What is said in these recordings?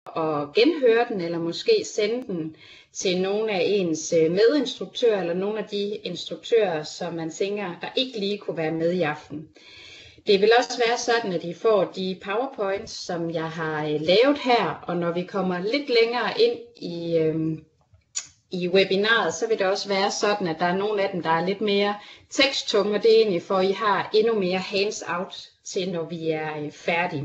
at genhøre den, eller måske sende den til nogle af ens medinstruktører, eller nogle af de instruktører, som man tænker, der ikke lige kunne være med i aften. Det vil også være sådan, at I får de PowerPoints, som jeg har lavet her, og når vi kommer lidt længere ind i webinaret, så vil det også være sådan, at der er nogle af dem, der er lidt mere teksttunge, og det er egentlig for, at I har endnu mere hands-out til, når vi er færdige.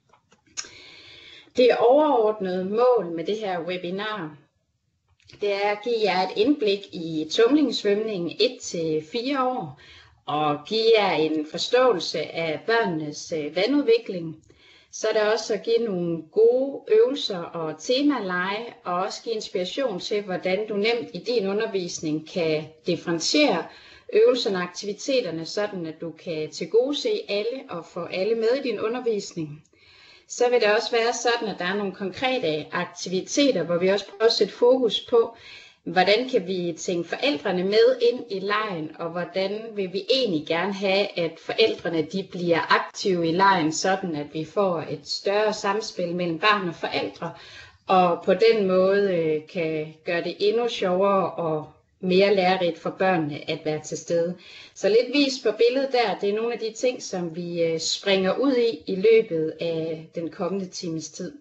Det overordnede mål med det her webinar, det er at give jer et indblik i tumlingsvømning 1-4 år, og give jer en forståelse af børnenes vandudvikling. Så er det også at give nogle gode øvelser og temaleje, og også give inspiration til, hvordan du nemt i din undervisning kan differentiere øvelserne og aktiviteterne, sådan at du kan tilgodese alle og få alle med i din undervisning. Så vil det også være sådan, at der er nogle konkrete aktiviteter, hvor vi også prøver at sætte fokus på, hvordan kan vi tænke forældrene med ind i legen, og hvordan vil vi egentlig gerne have, at forældrene de bliver aktive i legen, sådan at vi får et større samspil mellem barn og forældre, og på den måde kan gøre det endnu sjovere og mere lærerigt for børnene at være til stede. Så lidt vis på billedet der, det er nogle af de ting, som vi springer ud i løbet af den kommende times tid.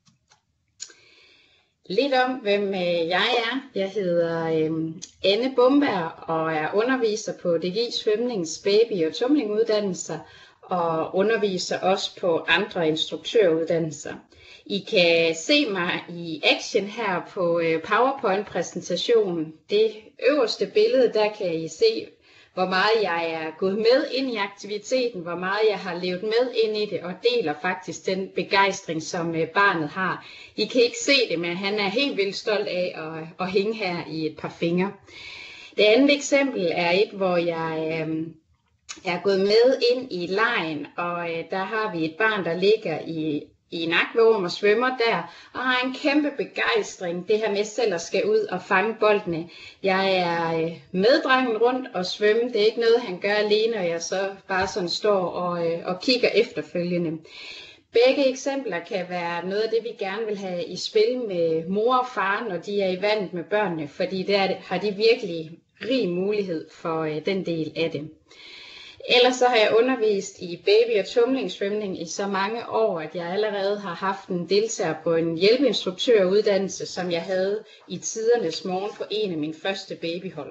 Lidt om, hvem jeg er. Jeg hedder Anne Bomberg og er underviser på DGI Svømnings baby- og tumlinguddannelser og underviser også på andre instruktøruddannelser. I kan se mig i action her på PowerPoint-præsentationen. Det øverste billede, der kan I se, hvor meget jeg er gået med ind i aktiviteten, hvor meget jeg har levet med ind i det, og deler faktisk den begejstring, som barnet har. I kan ikke se det, men han er helt vildt stolt af at hænge her i et par fingre. Det andet eksempel er et, hvor jeg er gået med ind i legen, og der har vi et barn, der ligger i en akvarum og svømmer der, og har en kæmpe begejstring, det her med selv at skal ud og fange boldene. Jeg er med drengen rundt og svømme, det er ikke noget han gør alene, og jeg så bare sådan står og kigger efterfølgende. Begge eksempler kan være noget af det, vi gerne vil have i spil med mor og far, når de er i vandet med børnene, fordi der har de virkelig rig mulighed for den del af det. Ellers så har jeg undervist i baby- og tumlingsvømning i så mange år, at jeg allerede har haft en deltager på en hjælpeinstruktøruddannelse, som jeg havde i tidernes morgen på en af mine første babyhold.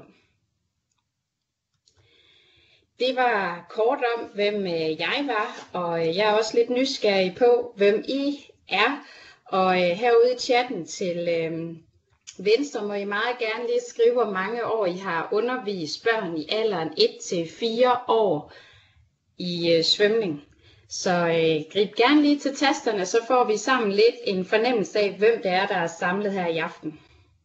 Det var kort om, hvem jeg var, og jeg er også lidt nysgerrig på, hvem I er. Og herude i chatten til venstre må I meget gerne lige skrive, hvor mange år I har undervist børn i alderen 1-4 år i svømning. Så grib gerne lige til tasterne, så får vi sammen lidt en fornemmelse af, hvem det er, der er samlet her i aften.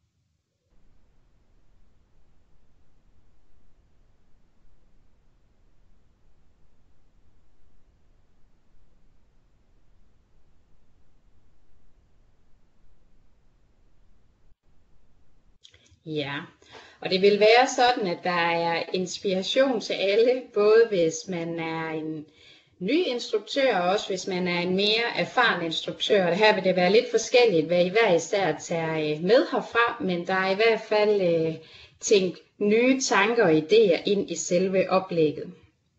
Ja, og det vil være sådan, at der er inspiration til alle, både hvis man er en ny instruktør, og også hvis man er en mere erfaren instruktør. Og her vil det være lidt forskelligt, hvad I hver især tager med herfra, men der er i hvert fald tænkt nye tanker og idéer ind i selve oplægget.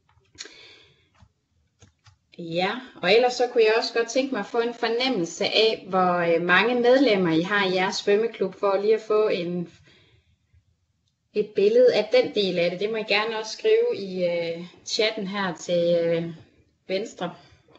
Ja, og ellers så kunne jeg også godt tænke mig at få en fornemmelse af, hvor mange medlemmer I har i jeres svømmeklub, for lige at få et billede af den del af det. Det må I gerne også skrive i chatten her til venstre.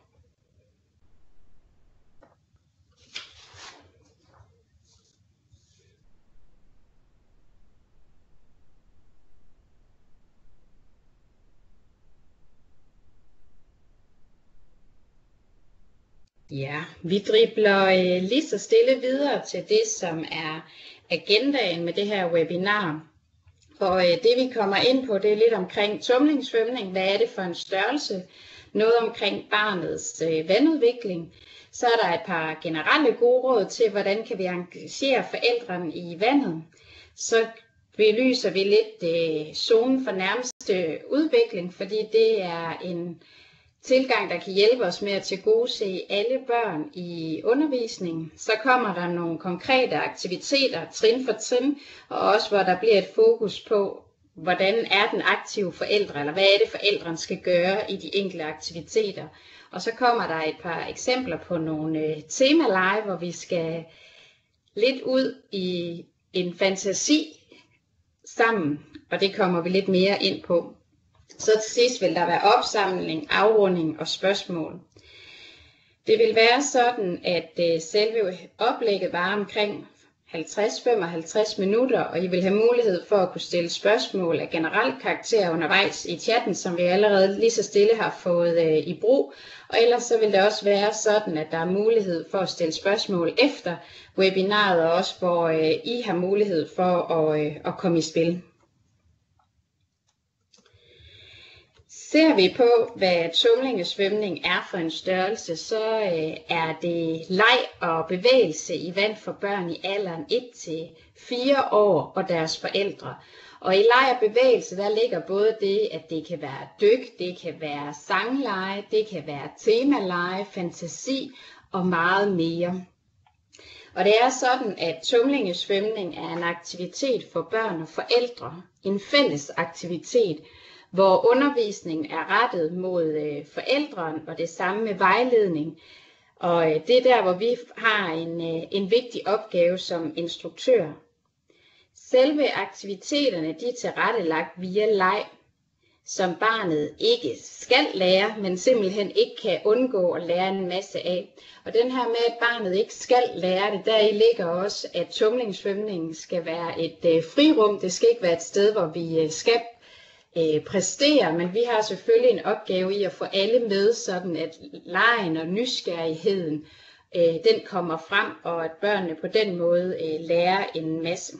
Ja, vi dribler lige så stille videre til det, som er agendaen med det her webinar. Og det vi kommer ind på, det er lidt omkring tumlingsvømning. Hvad er det for en størrelse? Noget omkring barnets vandudvikling. Så er der et par generelle gode råd til, hvordan kan vi engagere forældrene i vandet. Så belyser vi lidt zonen for nærmeste udvikling, fordi det er en tilgang, der kan hjælpe os med at tilgodese alle børn i undervisningen. Så kommer der nogle konkrete aktiviteter, trin for trin, og også hvor der bliver et fokus på, hvordan er den aktive forældre, eller hvad er det forældrene skal gøre i de enkelte aktiviteter. Og så kommer der et par eksempler på nogle temalege, hvor vi skal lidt ud i en fantasi sammen, og det kommer vi lidt mere ind på. Så til sidst vil der være opsamling, afrunding og spørgsmål. Det vil være sådan, at selve oplægget varer omkring 50-55 minutter, og I vil have mulighed for at kunne stille spørgsmål af generel karakter undervejs i chatten, som vi allerede lige så stille har fået i brug. Og ellers så vil det også være sådan, at der er mulighed for at stille spørgsmål efter webinaret, og også hvor I har mulighed for at komme i spil. Ser vi på, hvad tumlingesvømning er for en størrelse, så er det leg og bevægelse i vand for børn i alderen 1-4 år og deres forældre. Og i leg og bevægelse, der ligger både det, at det kan være dyk, det kan være sangleje, det kan være temaleje, fantasi og meget mere. Og det er sådan, at tumlingesvømning er en aktivitet for børn og forældre, en fælles aktivitet, hvor undervisningen er rettet mod forældrene, og det samme med vejledning. Og det er der, hvor vi har en vigtig opgave som instruktør. Selve aktiviteterne de er tilrettelagt via leg, som barnet ikke skal lære, men simpelthen ikke kan undgå at lære en masse af. Og den her med, at barnet ikke skal lære det, deri ligger også, at tumlingssvømningen skal være et frirum. Det skal ikke være et sted, hvor vi skal præstere, men vi har selvfølgelig en opgave i at få alle med, sådan at legen og nysgerrigheden den kommer frem, og at børnene på den måde lærer en masse.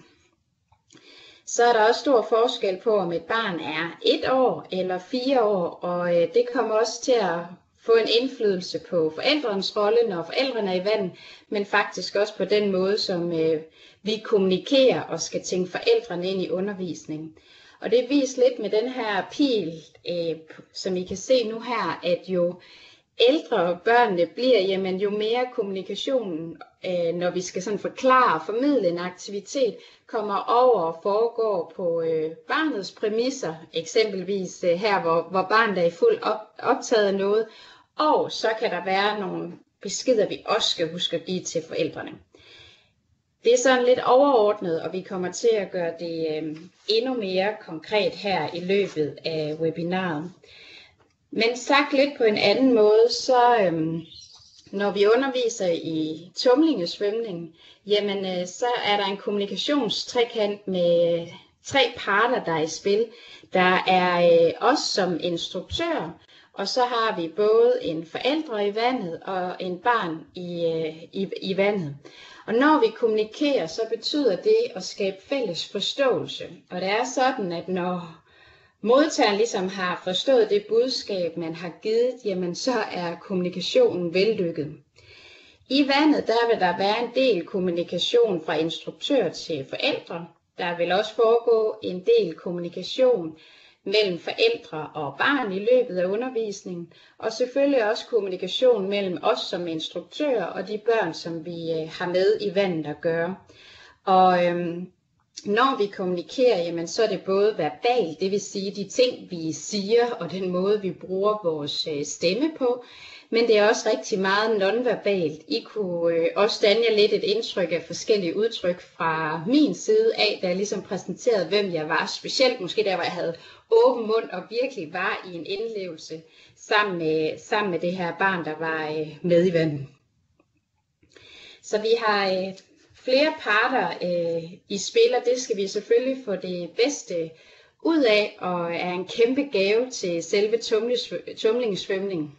Så er der også stor forskel på, om et barn er 1 år eller 4 år, og det kommer også til at få en indflydelse på forældrenes rolle, når forældrene er i vandet, men faktisk også på den måde, som vi kommunikerer og skal tænke forældrene ind i undervisningen. Og det viser lidt med den her pil, som I kan se nu her, at jo ældre børnene bliver, jamen jo mere kommunikationen, når vi skal sådan forklare og formidle en aktivitet, kommer over og foregår på barnets præmisser, eksempelvis her, hvor barnet er i fuld optaget af noget, og så kan der være nogle beskeder, vi også skal huske at give til forældrene. Det er sådan lidt overordnet, og vi kommer til at gøre det endnu mere konkret her i løbet af webinaret. Men sagt lidt på en anden måde, så når vi underviser i tumlingesvømning, jamen så er der en kommunikationstrekant med 3 parter, der er i spil. Der er os som instruktør, og så har vi både en forælder i vandet og en barn i vandet. Og når vi kommunikerer, så betyder det at skabe fælles forståelse. Og det er sådan, at når modtageren ligesom har forstået det budskab, man har givet, jamen så er kommunikationen vellykket. I vandet, der vil der være en del kommunikation fra instruktør til forældre. Der vil også foregå en del kommunikation mellem forældre og barn i løbet af undervisningen, og selvfølgelig også kommunikation mellem os som instruktører og de børn, som vi har med i vandet at gøre. Og når vi kommunikerer, jamen, så er det både verbalt, det vil sige de ting, vi siger, og den måde, vi bruger vores stemme på, men det er også rigtig meget nonverbalt. I kunne også danne jer lidt et indtryk af forskellige udtryk fra min side af, da jeg ligesom præsenterede, hvem jeg var. Specielt måske der, hvor jeg havde åben mund og virkelig var i en indlevelse sammen med det her barn, der var med i vandet. Så vi har flere parter i spil, og det skal vi selvfølgelig få det bedste ud af, og er en kæmpe gave til selve tumlingssvømningen.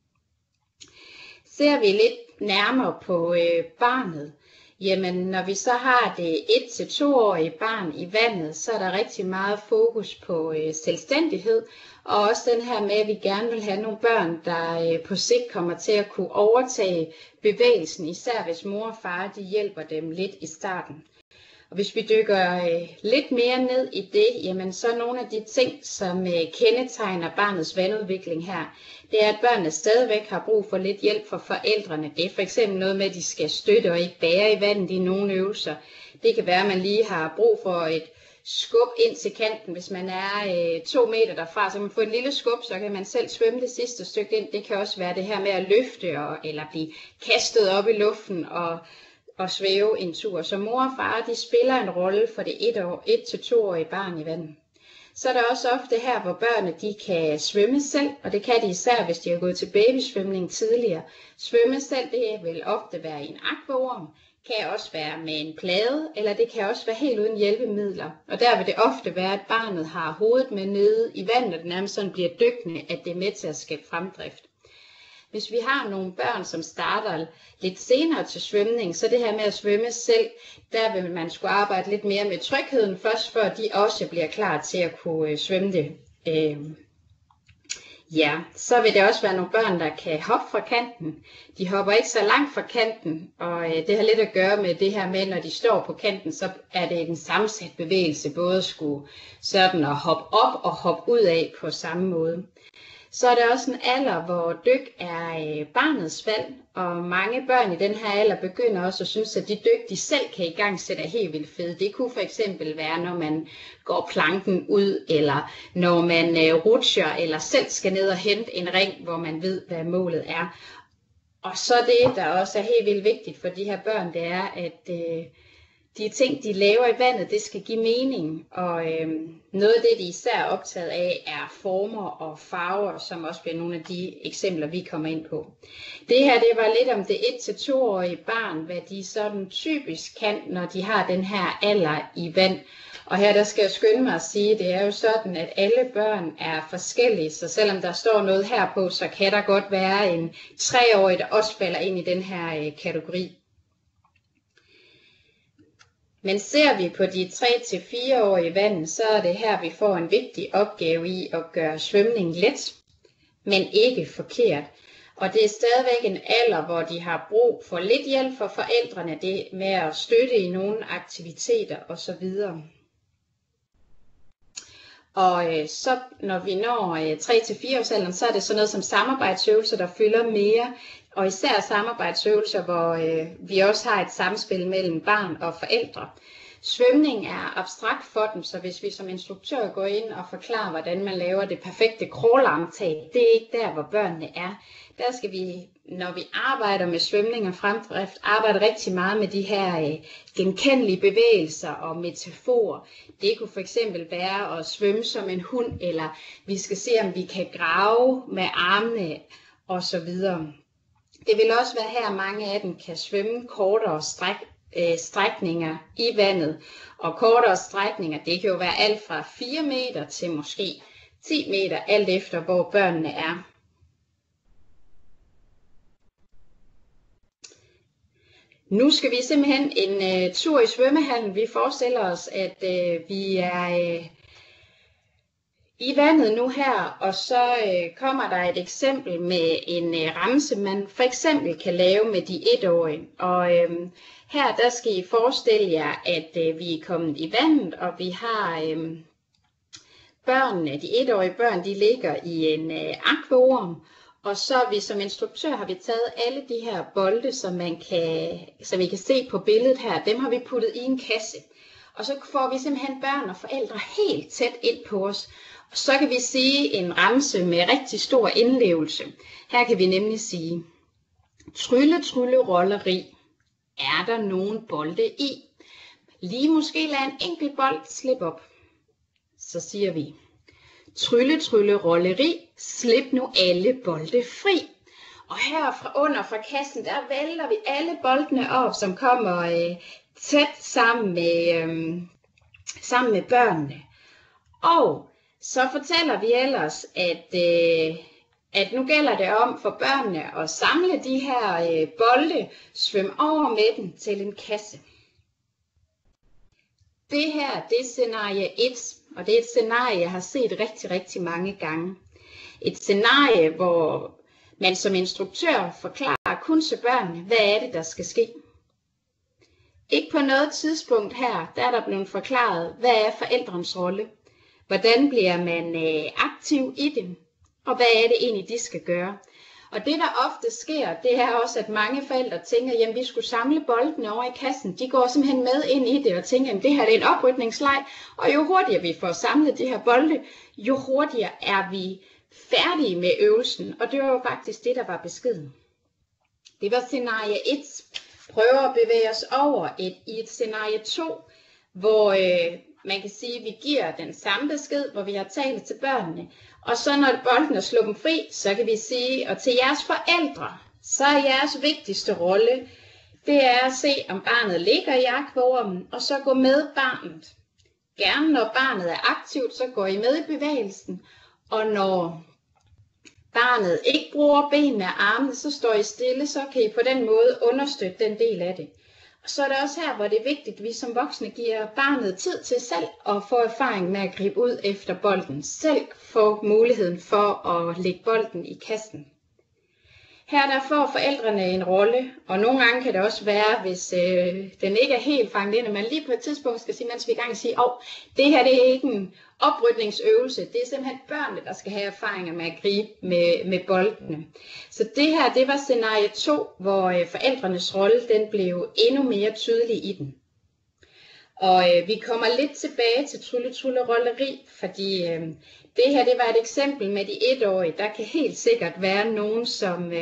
Ser vi lidt nærmere på barnet, jamen når vi så har det 1-2-årige barn i vandet, så er der rigtig meget fokus på selvstændighed, og også den her med, at vi gerne vil have nogle børn, der på sigt kommer til at kunne overtage bevægelsen, især hvis mor og far de hjælper dem lidt i starten. Og hvis vi dykker lidt mere ned i det, jamen så er nogle af de ting, som kendetegner barnets vandudvikling her, det er, at børnene stadigvæk har brug for lidt hjælp fra forældrene. Det er for eksempel noget med, at de skal støtte og ikke bære i vandet i nogle øvelser. Det kan være, at man lige har brug for et skub ind til kanten. Hvis man er 2 meter derfra, så man får et lille skub, så kan man selv svømme det sidste stykke ind. Det kan også være det her med at løfte eller blive kastet op i luften og svæve en tur. Så mor og far, de spiller en rolle for det 1-2-årige barn i vandet. Så er der også ofte her, hvor børnene de kan svømme selv, og det kan de især, hvis de har gået til babysvømning tidligere. Svømme selv, det vil ofte være i en akvaorm, kan også være med en plade, eller det kan også være helt uden hjælpemidler. Og der vil det ofte være, at barnet har hovedet med nede i vandet, og det nærmest sådan bliver dykkende, at det er med til at skabe fremdrift. Hvis vi har nogle børn, som starter lidt senere til svømning, så det her med at svømme selv, der vil man skulle arbejde lidt mere med trygheden først, før de også bliver klar til at kunne svømme det. Så vil det også være nogle børn, der kan hoppe fra kanten. De hopper ikke så langt fra kanten, og det har lidt at gøre med det her med, når de står på kanten, så er det en sammensat bevægelse, både at skulle sådan at hoppe op og hoppe ud af på samme måde. Så er der også en alder, hvor dyk er barnets valg, og mange børn i den her alder begynder også at synes, at de dyk, de selv kan i gang sætte, er helt vildt fede. Det kunne for eksempel være, når man går planken ud, eller når man rutscher, eller selv skal ned og hente en ring, hvor man ved, hvad målet er. Og så det, der også er helt vildt vigtigt for de her børn, det er, at de ting, de laver i vandet, det skal give mening, og noget af det, de især er optaget af, er former og farver, som også bliver nogle af de eksempler, vi kommer ind på. Det her, det var lidt om det 1-2-årige barn, hvad de sådan typisk kan, når de har den her alder i vand. Og her, der skal jeg skynde mig at sige, det er jo sådan, at alle børn er forskellige, så selvom der står noget her på, så kan der godt være en 3-årig, der også falder ind i den her kategori. Men ser vi på de 3-4-årige vand, så er det her, vi får en vigtig opgave i at gøre svømning let, men ikke forkert. Og det er stadigvæk en alder, hvor de har brug for lidt hjælp fra forældrene, det med at støtte i nogle aktiviteter osv. Og så når vi når 3-4-årsalderen, så er det sådan noget som samarbejdsøvelser, der fylder mere. Og især samarbejdsøvelser, hvor vi også har et samspil mellem barn og forældre. Svømning er abstrakt for dem, så hvis vi som instruktør går ind og forklarer, hvordan man laver det perfekte crawlarmtag, det er ikke der, hvor børnene er. Der skal vi, når vi arbejder med svømning og fremdrift, arbejde rigtig meget med de her genkendelige bevægelser og metaforer. Det kunne for eksempel være at svømme som en hund, eller vi skal se, om vi kan grave med armene osv. Det vil også være her, mange af dem kan svømme kortere strækninger i vandet. Og kortere strækninger, det kan jo være alt fra 4 meter til måske 10 meter, alt efter hvor børnene er. Nu skal vi simpelthen en tur i svømmehallen. Vi forestiller os, at vi er i vandet nu her, og så kommer der et eksempel med en remse, man for eksempel kan lave med de 1-årige. Og her der skal I forestille jer, at vi er kommet i vandet, og vi har børnene, de 1-årige børn, de ligger i en akvaorm. Og så vi som instruktør har vi taget alle de her bolde, som I kan se på billedet her, dem har vi puttet i en kasse. Og så får vi simpelthen børn og forældre helt tæt ind på os. Og så kan vi sige en remse med rigtig stor indlevelse. Her kan vi nemlig sige, trylle, trylle, rolleri. Er der nogen bolde i? Lige måske lad en enkelt bold slippe op. Så siger vi, trylle, trylle, rolleri. Slip nu alle bolde fri. Og her fra kassen, der vælter vi alle boldene op, som kommer tæt sammen med børnene. Og så fortæller vi ellers, at nu gælder det om for børnene at samle de her bolde, svømme over med dem til en kasse. Det her, det er scenarie 1, og det er et scenarie, jeg har set rigtig, rigtig mange gange. Et scenarie, hvor man som instruktør forklarer kun til børnene, hvad er det, der skal ske. Ikke på noget tidspunkt her, der er der blevet forklaret, hvad er forældrens rolle? Hvordan bliver man aktiv i det? Og hvad er det egentlig, de skal gøre? Og det, der ofte sker, det er også, at mange forældre tænker, jamen vi skulle samle boldene over i kassen. De går simpelthen med ind i det og tænker, jamen det her det er en oprydningsleg. Og jo hurtigere vi får samlet de her bolde, jo hurtigere er vi færdige med øvelsen. Og det var jo faktisk det, der var beskeden. Det var scenarie 1. Prøver at bevæge os over i et scenarie 2, hvor man kan sige, at vi giver den samme besked, hvor vi har talt til børnene. Og så når bolden er sluppet fri, så kan vi sige, og til jeres forældre, så er jeres vigtigste rolle, det er at se, om barnet ligger i akvaormen, og så gå med barnet. Gerne når barnet er aktivt, så går I med i bevægelsen, og når barnet ikke bruger benene og armene, så står I stille, så kan I på den måde understøtte den del af det. Og så er det også her, hvor det er vigtigt, at vi som voksne giver barnet tid til selv at få erfaring med at gribe ud efter bolden. Selv få muligheden for at lægge bolden i kassen. Her der får forældrene en rolle, og nogle gange kan det også være, hvis den ikke er helt fanget ind, at man lige på et tidspunkt skal sige, mens vi er i gang, sige, det her det er ikke en oprydningsøvelse, det er simpelthen børnene, der skal have erfaringer med at gribe med boldene. Så det her, det var scenarie 2, hvor forældrenes rolle, den blev endnu mere tydelig i den. Og vi kommer lidt tilbage til trylletryllerolleri, fordi det her det var et eksempel med de 1-årige. Der kan helt sikkert være nogen, som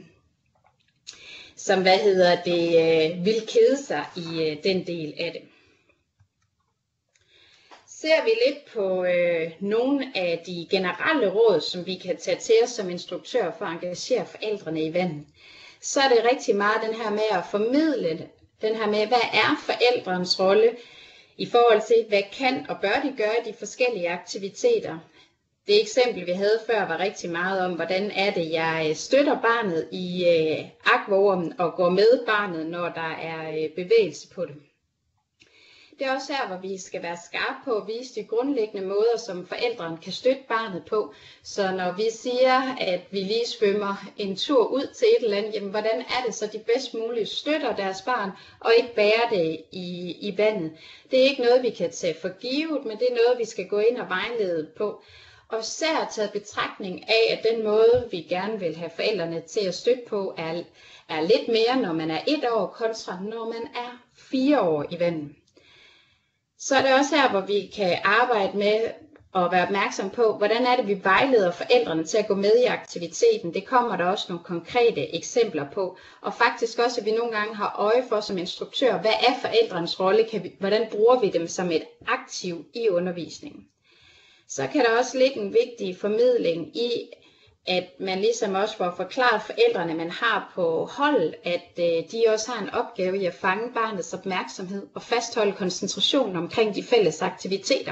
vil kede sig i den del af det. Ser vi lidt på nogle af de generelle råd, som vi kan tage til os som instruktør for at engagere forældrene i vandet, så er det rigtig meget den her med at formidle den her med, hvad er forældrens rolle i forhold til, hvad kan og bør de gøre i de forskellige aktiviteter. Det eksempel, vi havde før, var rigtig meget om, hvordan er det, jeg støtter barnet i akvaormen og går med barnet, når der er bevægelse på det. Det er også her, hvor vi skal være skarpe på at vise de grundlæggende måder, som forældrene kan støtte barnet på. Så når vi siger, at vi lige svømmer en tur ud til et eller andet, jamen hvordan er det så de bedst muligt støtter deres barn og ikke bærer det i vandet. Det er ikke noget, vi kan tage for givet, men det er noget, vi skal gå ind og vejlede på. Og især taget betragtning af, at den måde, vi gerne vil have forældrene til at støtte på, er lidt mere, når man er 1 år, kontra når man er 4 år i vandet. Så er det også her, hvor vi kan arbejde med at være opmærksom på, hvordan er det, vi vejleder forældrene til at gå med i aktiviteten. Det kommer der også nogle konkrete eksempler på. Og faktisk også, at vi nogle gange har øje for som instruktør, hvad er forældrenes rolle, hvordan bruger vi dem som et aktiv i undervisningen. Så kan der også ligge en vigtig formidling i, at man ligesom også får forklaret forældrene, man har på hold, at de også har en opgave i at fange barnets opmærksomhed og fastholde koncentrationen omkring de fælles aktiviteter.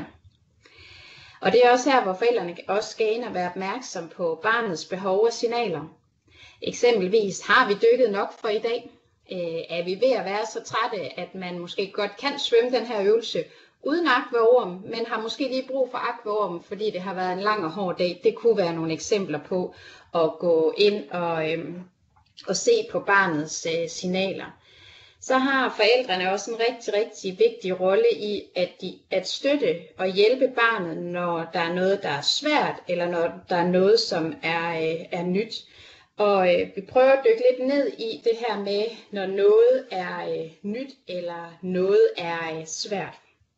Og det er også her, hvor forældrene også skal ind og være opmærksom på barnets behov og signaler. Eksempelvis, har vi dykket nok for i dag? Er vi ved at være så trætte, at man måske godt kan svømme den her øvelse uden akvaorm, men har måske lige brug for akvaorm, fordi det har været en lang og hård dag. Det kunne være nogle eksempler på at gå ind og se på barnets signaler. Så har forældrene også en rigtig, rigtig vigtig rolle i at støtte og hjælpe barnet, når der er noget, der er svært, eller når der er noget, som er nyt. Og vi prøver at dykke lidt ned i det her med, når noget er nyt, eller noget er svært.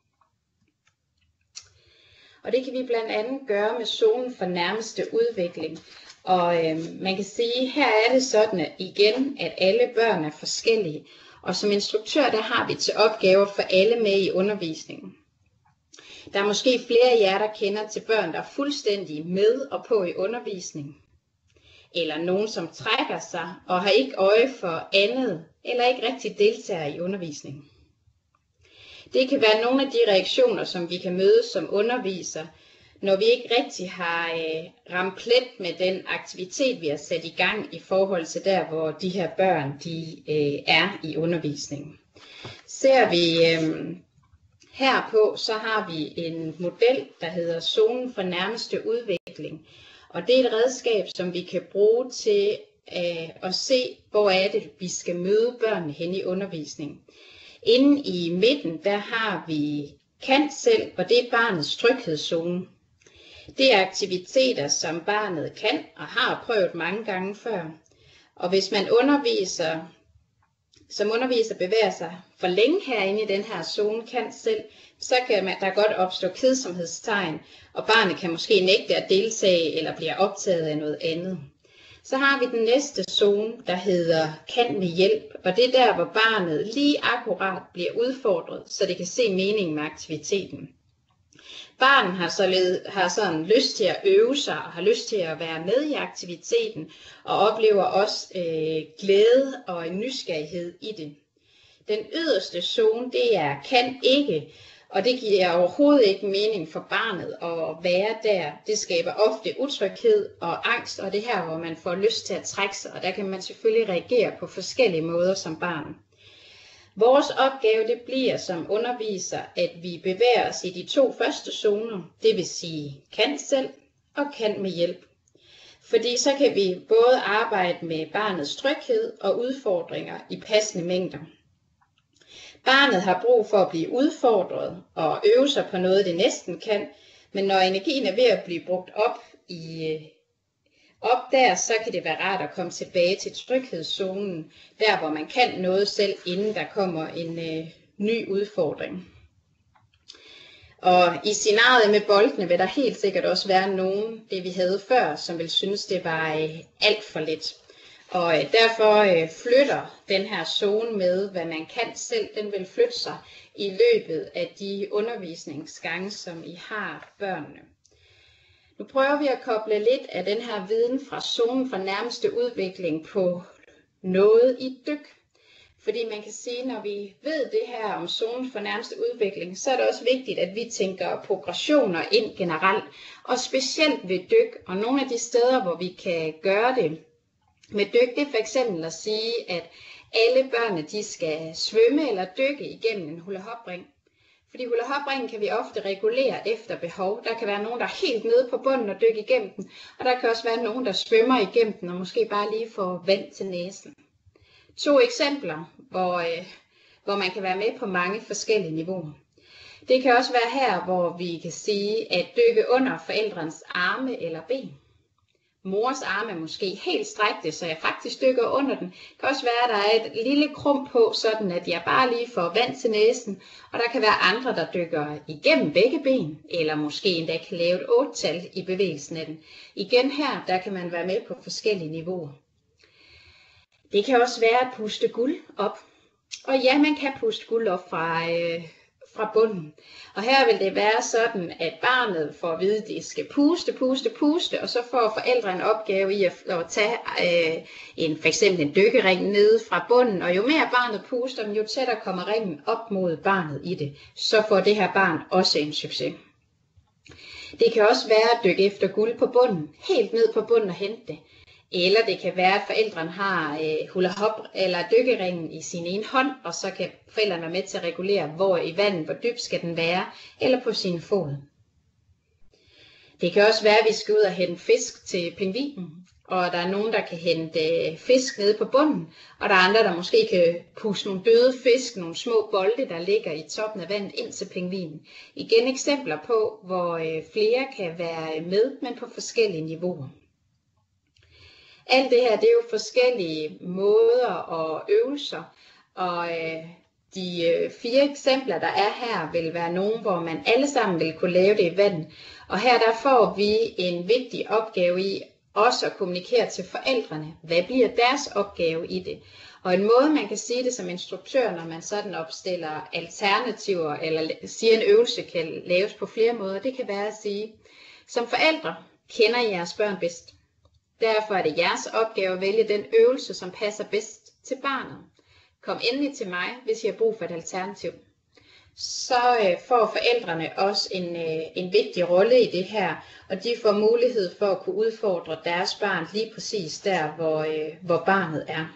Og det kan vi blandt andet gøre med zonen for nærmeste udvikling. Og man kan sige, her er det sådan at igen, at alle børn er forskellige. Og som instruktør, der har vi til opgaver for alle med i undervisningen. Der er måske flere af jer, der kender til børn, der er fuldstændig med og på i undervisningen. Eller nogen, som trækker sig og har ikke øje for andet, eller ikke rigtig deltager i undervisningen. Det kan være nogle af de reaktioner, som vi kan møde som underviser, når vi ikke rigtig har ramt plet med den aktivitet, vi har sat i gang i forhold til der, hvor de her børn er i undervisningen. Ser vi herpå, så har vi en model, der hedder zonen for nærmeste udvikling. Og det er et redskab, som vi kan bruge til at se, hvor er det, vi skal møde børnene hen i undervisningen. Inde i midten, der har vi kan selv, og det er barnets tryghedszone. Det er aktiviteter, som barnet kan og har prøvet mange gange før. Og hvis man som underviser bevæger sig for længe herinde i den her zone kan selv, så kan der godt opstå kedsomhedstegn, og barnet kan måske nægte at deltage eller bliver optaget af noget andet. Så har vi den næste zone, der hedder kan med hjælp, og det er der, hvor barnet lige akkurat bliver udfordret, så det kan se meningen med aktiviteten. Barnet har sådan lyst til at øve sig og har lyst til at være med i aktiviteten og oplever også glæde og en nysgerrighed i det. Den yderste zone, det er kan ikke, og det giver overhovedet ikke mening for barnet at være der. Det skaber ofte utryghed og angst, og det her, hvor man får lyst til at trække sig, og der kan man selvfølgelig reagere på forskellige måder som barn. Vores opgave det bliver som underviser, at vi bevæger os i de 2 første zoner, det vil sige kan selv og kan med hjælp. Fordi så kan vi både arbejde med barnets tryghed og udfordringer i passende mængder. Barnet har brug for at blive udfordret og øve sig på noget, det næsten kan, men når energien er ved at blive brugt op der, så kan det være rart at komme tilbage til tryghedszonen, der hvor man kan noget selv, inden der kommer en ny udfordring. Og i scenariet med boldene vil der helt sikkert også være nogen, det vi havde før, som vil synes, det var alt for let. Og derfor flytter den her zone med, hvad man kan selv, den vil flytte sig i løbet af de undervisningsgange, som I har børnene. Nu prøver vi at koble lidt af den her viden fra zonen for nærmeste udvikling på noget i dyk. Fordi man kan sige, når vi ved det her om zonen for nærmeste udvikling, så er det også vigtigt, at vi tænker progressioner ind generelt, og specielt ved dyk. Og nogle af de steder, hvor vi kan gøre det med dyk, det er for eksempel at sige, at alle børnene de skal svømme eller dykke igennem en hula-hop-ring. Fordi hula-hop-ringen kan vi ofte regulere efter behov. Der kan være nogen, der er helt nede på bunden og dykke igennem den, og der kan også være nogen, der svømmer igennem den og måske bare lige får vand til næsen. 2 eksempler, hvor man kan være med på mange forskellige niveauer. Det kan også være her, hvor vi kan sige at dykke under forældrens arme eller ben. Mors arme er måske helt strækte, så jeg faktisk dykker under den. Det kan også være, at der er et lille krum på, sådan at jeg bare lige får vand til næsen. Og der kan være andre, der dykker igennem begge ben, eller måske endda kan lave et 8-tal i bevægelsen af den. Igen her, der kan man være med på forskellige niveauer. Det kan også være at puste guld op. Og ja, man kan puste guld op fra bunden. Og her vil det være sådan, at barnet får at vide, at det skal puste, og så får forældre en opgave i at tage for eksempel en dykkering nede fra bunden, og jo mere barnet puster, jo tættere kommer ringen op mod barnet i det. Så får det her barn også en succes. Det kan også være at dykke efter guld på bunden, helt ned på bunden og hente det. Eller det kan være, at forældrene har hula-hop eller dykkeringen i sin ene hånd, og så kan forældrene være med til at regulere, hvor i vandet, hvor dybt skal den være, eller på sin fod. Det kan også være, at vi skal ud og hente fisk til pingvinen, og der er nogen, der kan hente fisk nede på bunden, og der er andre, der måske kan puste nogle døde fisk, nogle små bolde, der ligger i toppen af vandet ind til pingvinen. Igen eksempler på, hvor flere kan være med, men på forskellige niveauer. Alt det her, det er jo forskellige måder og øvelser, og de 4 eksempler, der er her, vil være nogle, hvor man alle sammen vil kunne lave det i vandet. Og her der får vi en vigtig opgave i også at kommunikere til forældrene. Hvad bliver deres opgave i det? Og en måde, man kan sige det som instruktør, når man sådan opstiller alternativer, eller siger en øvelse kan laves på flere måder, det kan være at sige, som forældre kender I jeres børn bedst. Derfor er det jeres opgave at vælge den øvelse, som passer bedst til barnet. Kom endelig til mig, hvis I har brug for et alternativ. Så får forældrene også en vigtig rolle i det her, og de får mulighed for at kunne udfordre deres barn lige præcis der, hvor barnet er.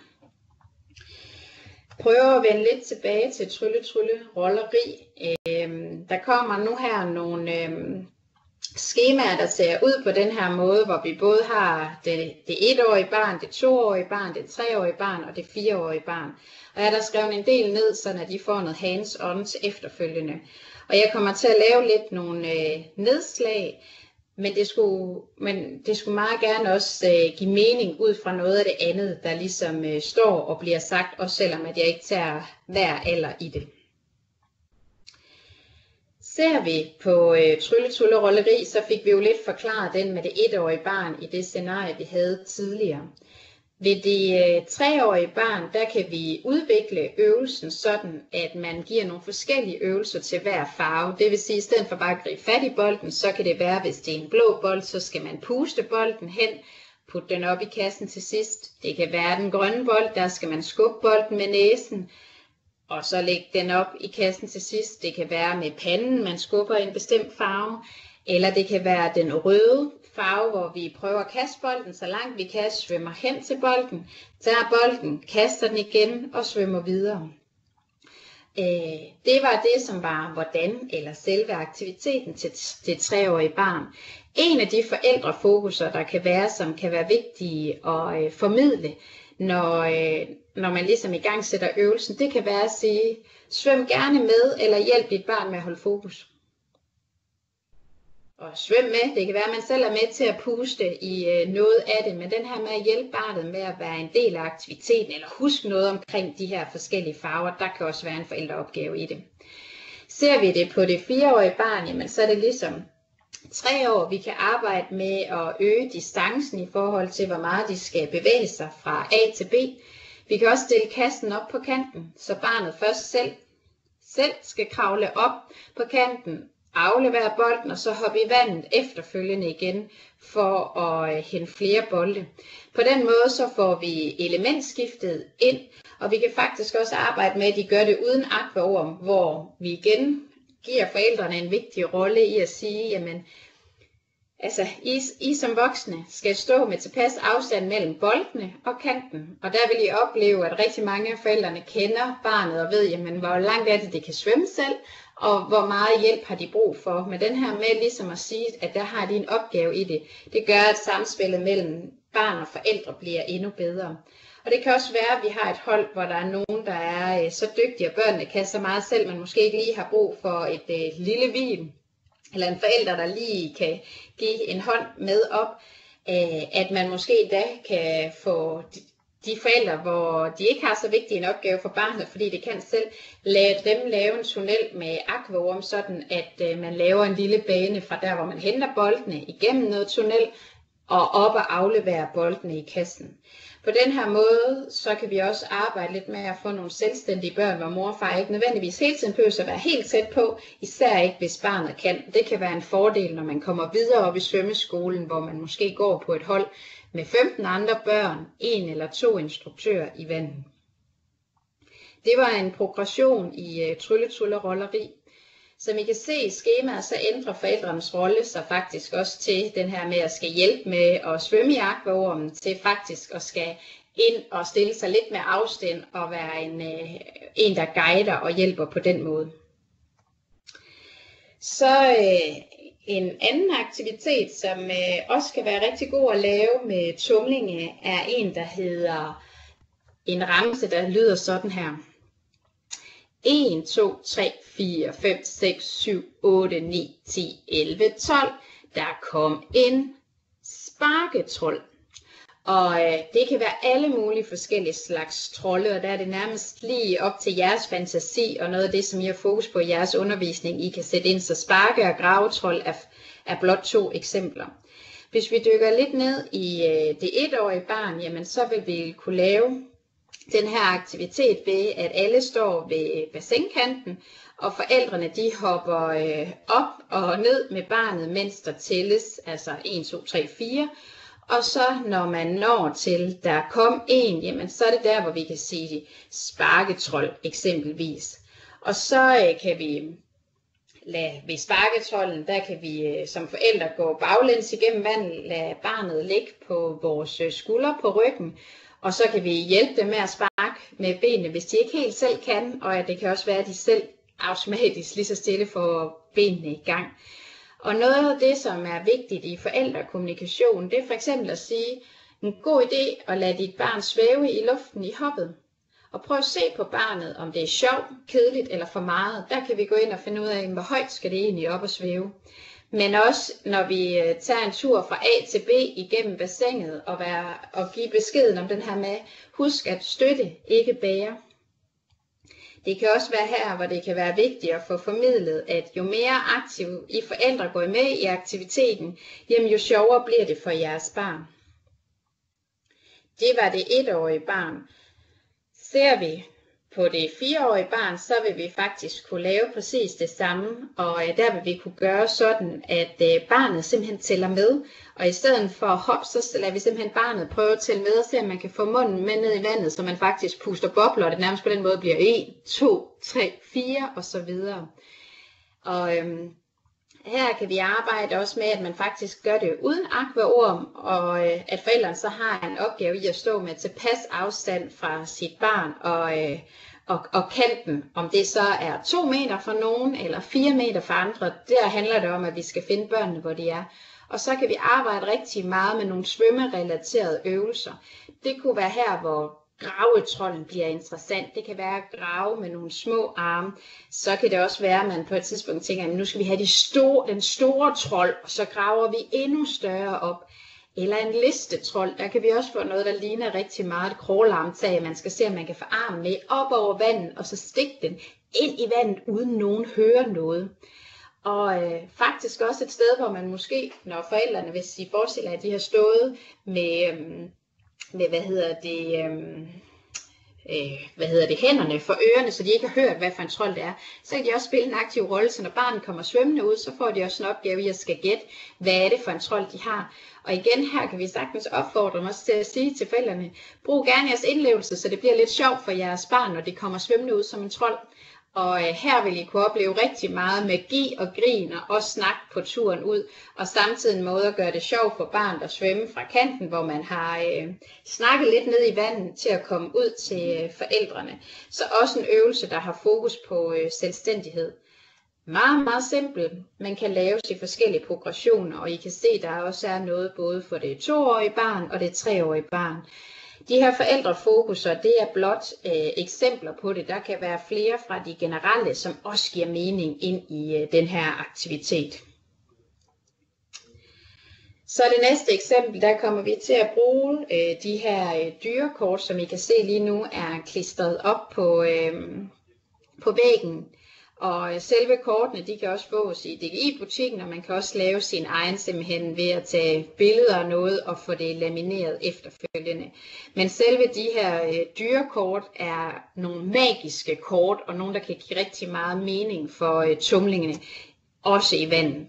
Prøv at vende lidt tilbage til trylle rolleri. Der kommer nu her nogle skemaer, der ser ud på den her måde, hvor vi både har det 1-årige barn, det 2-årige barn, det 3-årige barn og det 4-årige barn. Og jeg har der skrevet en del ned, så de får noget hands-on til efterfølgende. Og jeg kommer til at lave lidt nogle nedslag, men det skulle meget gerne også give mening ud fra noget af det andet, der ligesom står og bliver sagt, også selvom at jeg ikke tager hver alder i det. Ser vi på trylletullerolleri, så fik vi jo lidt forklaret den med det 1-årige barn i det scenarie, vi havde tidligere. Ved det 3-årige barn, der kan vi udvikle øvelsen sådan, at man giver nogle forskellige øvelser til hver farve. Det vil sige, at i stedet for bare at gribe fat i bolden, så kan det være, hvis det er en blå bold, så skal man puste bolden hen, putte den op i kassen til sidst. Det kan være den grønne bold, der skal man skubbe bolden med næsen, og så lægge den op i kassen til sidst. Det kan være med panden, man skubber en bestemt farve, eller det kan være den røde farve, hvor vi prøver at kaste bolden så langt vi kan, svømmer hen til bolden, tager bolden, kaster den igen og svømmer videre. Det var det, som var hvordan eller selve aktiviteten til det 3-årige barn. En af de forældrefokuser, der kan være, som kan være vigtige at formidle, når man ligesom i gang sætter øvelsen, det kan være at sige, svøm gerne med eller hjælp dit barn med at holde fokus. Og svøm med, det kan være, at man selv er med til at puste i noget af det, men den her med at hjælpe barnet med at være en del af aktiviteten, eller huske noget omkring de her forskellige farver, der kan også være en forældreopgave i det. Ser vi det på det 4-årige barn, jamen, så er det ligesom 3 år, vi kan arbejde med at øge distancen i forhold til, hvor meget de skal bevæge sig fra A til B. Vi kan også stille kassen op på kanten, så barnet først selv skal kravle op på kanten, aflevere bolden og så hoppe i vandet efterfølgende igen for at hente flere bolde. På den måde så får vi elementskiftet ind, og vi kan faktisk også arbejde med, at de gør det uden akvaorm, hvor vi igen giver forældrene en vigtig rolle i at sige, jamen, altså, I som voksne skal stå med tilpas afstand mellem boldene og kanten, og der vil I opleve, at rigtig mange af forældrene kender barnet og ved, jamen, hvor langt er det kan svømme selv, og hvor meget hjælp har de brug for. Men den her med ligesom at sige, at der har de en opgave i det, det gør, at samspillet mellem barn og forældre bliver endnu bedre. Og det kan også være, at vi har et hold, hvor der er nogen, der er så dygtige, og børnene kan så meget selv, man måske ikke lige har brug for et lille hvil, eller en forælder, der lige kan give en hånd med op, at man måske da kan få de forældre, hvor de ikke har så vigtig en opgave for barnet, fordi det kan selv, lade dem lave en tunnel med akvaorm, sådan at man laver en lille bane fra der, hvor man henter boldene igennem noget tunnel, og op og aflevere boldene i kassen. På den her måde, så kan vi også arbejde lidt med at få nogle selvstændige børn, hvor mor og far ikke nødvendigvis hele tiden behøver at være helt tæt på, især ikke hvis barnet kan. Det kan være en fordel, når man kommer videre op i svømmeskolen, hvor man måske går på et hold med 15 andre børn, 1 eller 2 instruktører i vandet. Det var en progression i trylletullerolleri. Som I kan se i skemaet, så ændrer forældrenes rolle sig faktisk også til den her med at skal hjælpe med at svømme i akvaormen, til faktisk at skal ind og stille sig lidt med afstand og være en der guider og hjælper på den måde. Så en anden aktivitet, som også kan være rigtig god at lave med tumlinge, er en, der hedder en remse, der lyder sådan her. 1, 2, 3, 4, 5, 6, 7, 8, 9, 10, 11, 12. Der kom en sparketrold. Og det kan være alle mulige forskellige slags trolde, og der er det nærmest lige op til jeres fantasi, og noget af det, som I har fokus på i jeres undervisning, I kan sætte ind, så sparke og gravetrold er blot 2 eksempler. Hvis vi dykker lidt ned i det 1-årige barn, jamen så vil vi kunne lave den her aktivitet ved, at alle står ved bassinkanten, og forældrene de hopper op og ned med barnet, mens der tælles, altså 1, 2, 3, 4. Og så når man når til, der kom 1, jamen så er det der, hvor vi kan sige sparketrold eksempelvis. Og så kan vi ved sparketrolden, der kan vi som forældre gå baglæns igennem vandet, lade barnet ligge på vores skuldre på ryggen, og så kan vi hjælpe dem med at sparke med benene, hvis de ikke helt selv kan, og det kan også være, at de selv automatisk lige så stille får benene i gang. Og noget af det, som er vigtigt i forældrekommunikation, det er for eksempel at sige, en god idé at lade dit barn svæve i luften i hoppet. Og prøv at se på barnet, om det er sjovt, kedeligt eller for meget. Der kan vi gå ind og finde ud af, hvor højt skal det egentlig op og svæve. Men også når vi tager en tur fra A til B igennem bassinet og give beskeden om den her med, husk at støtte, ikke bære. Det kan også være her, hvor det kan være vigtigt at få formidlet, at jo mere aktiv I forældre går med i aktiviteten, jamen jo sjovere bliver det for jeres barn. Det var det 1-årige barn. Ser vi på det 4-årige barn, så vil vi faktisk kunne lave præcis det samme, og der vil vi kunne gøre sådan, at barnet simpelthen tæller med, og i stedet for at hoppe, så lader vi simpelthen barnet prøve at tælle med og se, om man kan få munden med ned i vandet, så man faktisk puster bobler, og det nærmest på den måde bliver 1, 2, 3, 4 og så videre. Og her kan vi arbejde også med, at man faktisk gør det uden akvaorm, og at forældrene så har en opgave i at stå med tilpas afstand fra sit barn og kanten, om det så er 2 meter for nogen eller 4 meter for andre. Der handler det om, at vi skal finde børnene, hvor de er. Og så kan vi arbejde rigtig meget med nogle svømmerelaterede øvelser. Det kunne være her, hvor gravetrolden bliver interessant. Det kan være at grave med nogle små arme. Så kan det også være, at man på et tidspunkt tænker, at nu skal vi have den store trold, og så graver vi endnu større op. Eller en listetrold. Der kan vi også få noget, der ligner rigtig meget et krålarmtag. Man skal se, om man kan få armen med op over vandet, og så stikke den ind i vandet, uden nogen hører noget. Og faktisk også et sted, hvor man måske, når forældrene, hvis I forestiller, at de har stået med hænderne for ørerne, så de ikke har hørt, hvad for en trold det er, så kan de også spille en aktiv rolle, så når barnet kommer svømmende ud, så får de også en opgave i at skal gætte, hvad er det for en trold, de har. Og igen, her kan vi sagtens opfordre dem også til at sige til forældrene, brug gerne jeres indlevelse, så det bliver lidt sjovt for jeres barn, når de kommer svømmende ud som en trold. Og her vil I kunne opleve rigtig meget magi og grin og også snak på turen ud, og samtidig en måde at gøre det sjovt for barnet at svømme fra kanten, hvor man har snakket lidt ned i vandet til at komme ud til forældrene. Så også en øvelse, der har fokus på selvstændighed. Meget, meget simpelt. Man kan laves i forskellige progressioner, og I kan se, der også er noget både for det 2-årige barn og det 3-årige barn. De her forældrefokuser, det er blot eksempler på det. Der kan være flere fra de generelle, som også giver mening ind i den her aktivitet. Så det næste eksempel, der kommer vi til at bruge de her dyrekort, som I kan se lige nu er klistret op på væggen. Og selve kortene, de kan også fås i DGI-butikken, og man kan også lave sin egen simpelthen ved at tage billeder af noget og få det lamineret efterfølgende. Men selve de her dyrekort er nogle magiske kort, og nogle, der kan give rigtig meget mening for tumlingene, også i vandet.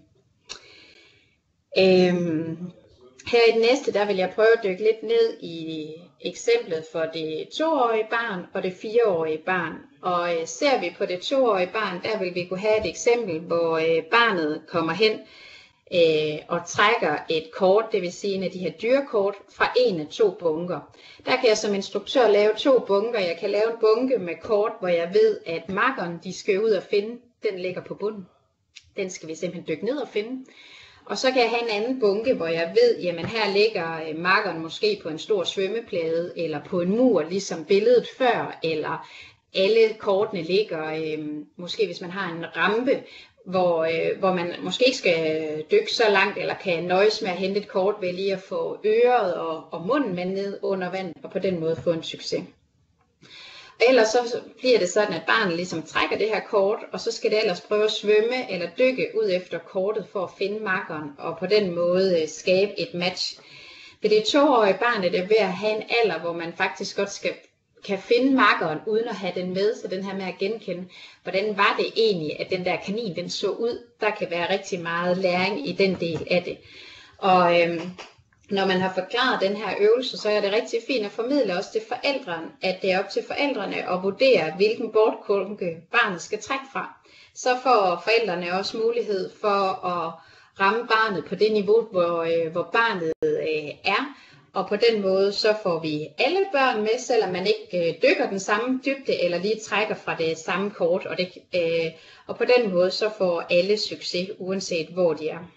Her i det næste, der vil jeg prøve at dykke lidt ned i eksemplet for det 2-årige barn og det 4-årige barn. Og ser vi på det 2-årige barn, der vil vi kunne have et eksempel, hvor barnet kommer hen og trækker et kort, det vil sige en af de her dyrekort, fra en af 2 bunker. Der kan jeg som instruktør lave 2 bunker. Jeg kan lave en bunke med kort, hvor jeg ved, at makkeren, de skal ud og finde, den ligger på bunden. Den skal vi simpelthen dykke ned og finde. Og så kan jeg have en anden bunke, hvor jeg ved, jamen her ligger makkeren måske på en stor svømmeplade, eller på en mur, ligesom billedet før, eller alle kortene ligger, måske hvis man har en rampe, hvor man måske ikke skal dykke så langt, eller kan nøjes med at hente et kort ved lige at få øret og munden med ned under vand, og på den måde få en succes. Ellers så bliver det sådan, at barnet ligesom trækker det her kort, og så skal det ellers prøve at svømme eller dykke ud efter kortet for at finde makkeren, og på den måde skabe et match. Ved det 2-årige barn er det ved at have en alder, hvor man faktisk godt kan finde makkeren uden at have den med, så den her med at genkende, hvordan var det egentlig, at den der kanin den så ud. Der kan være rigtig meget læring i den del af det. Og når man har forklaret den her øvelse, så er det rigtig fint at formidle også til forældrene, at det er op til forældrene at vurdere, hvilken bordkunke barnet skal trække fra. Så får forældrene også mulighed for at ramme barnet på det niveau, hvor barnet er, Og på den måde så får vi alle børn med, selvom man ikke dykker den samme dybde eller lige trækker fra det samme kort. Og på den måde så får alle succes, uanset hvor de er.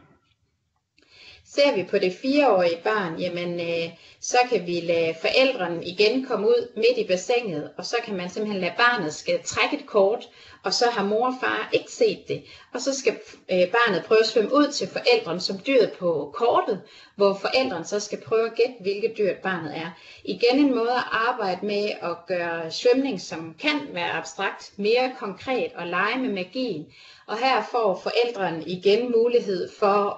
Ser vi på det 4-årige barn, jamen, så kan vi lade forældrene igen komme ud midt i bassinet, og så kan man simpelthen lade barnet skal trække et kort, og så har mor og far ikke set det. Og så skal barnet prøve at svømme ud til forældrene som dyret på kortet, hvor forældrene så skal prøve at gætte, hvilket dyr barnet er. Igen en måde at arbejde med at gøre svømning, som kan være abstrakt, mere konkret og lege med magien. Og her får forældrene igen mulighed for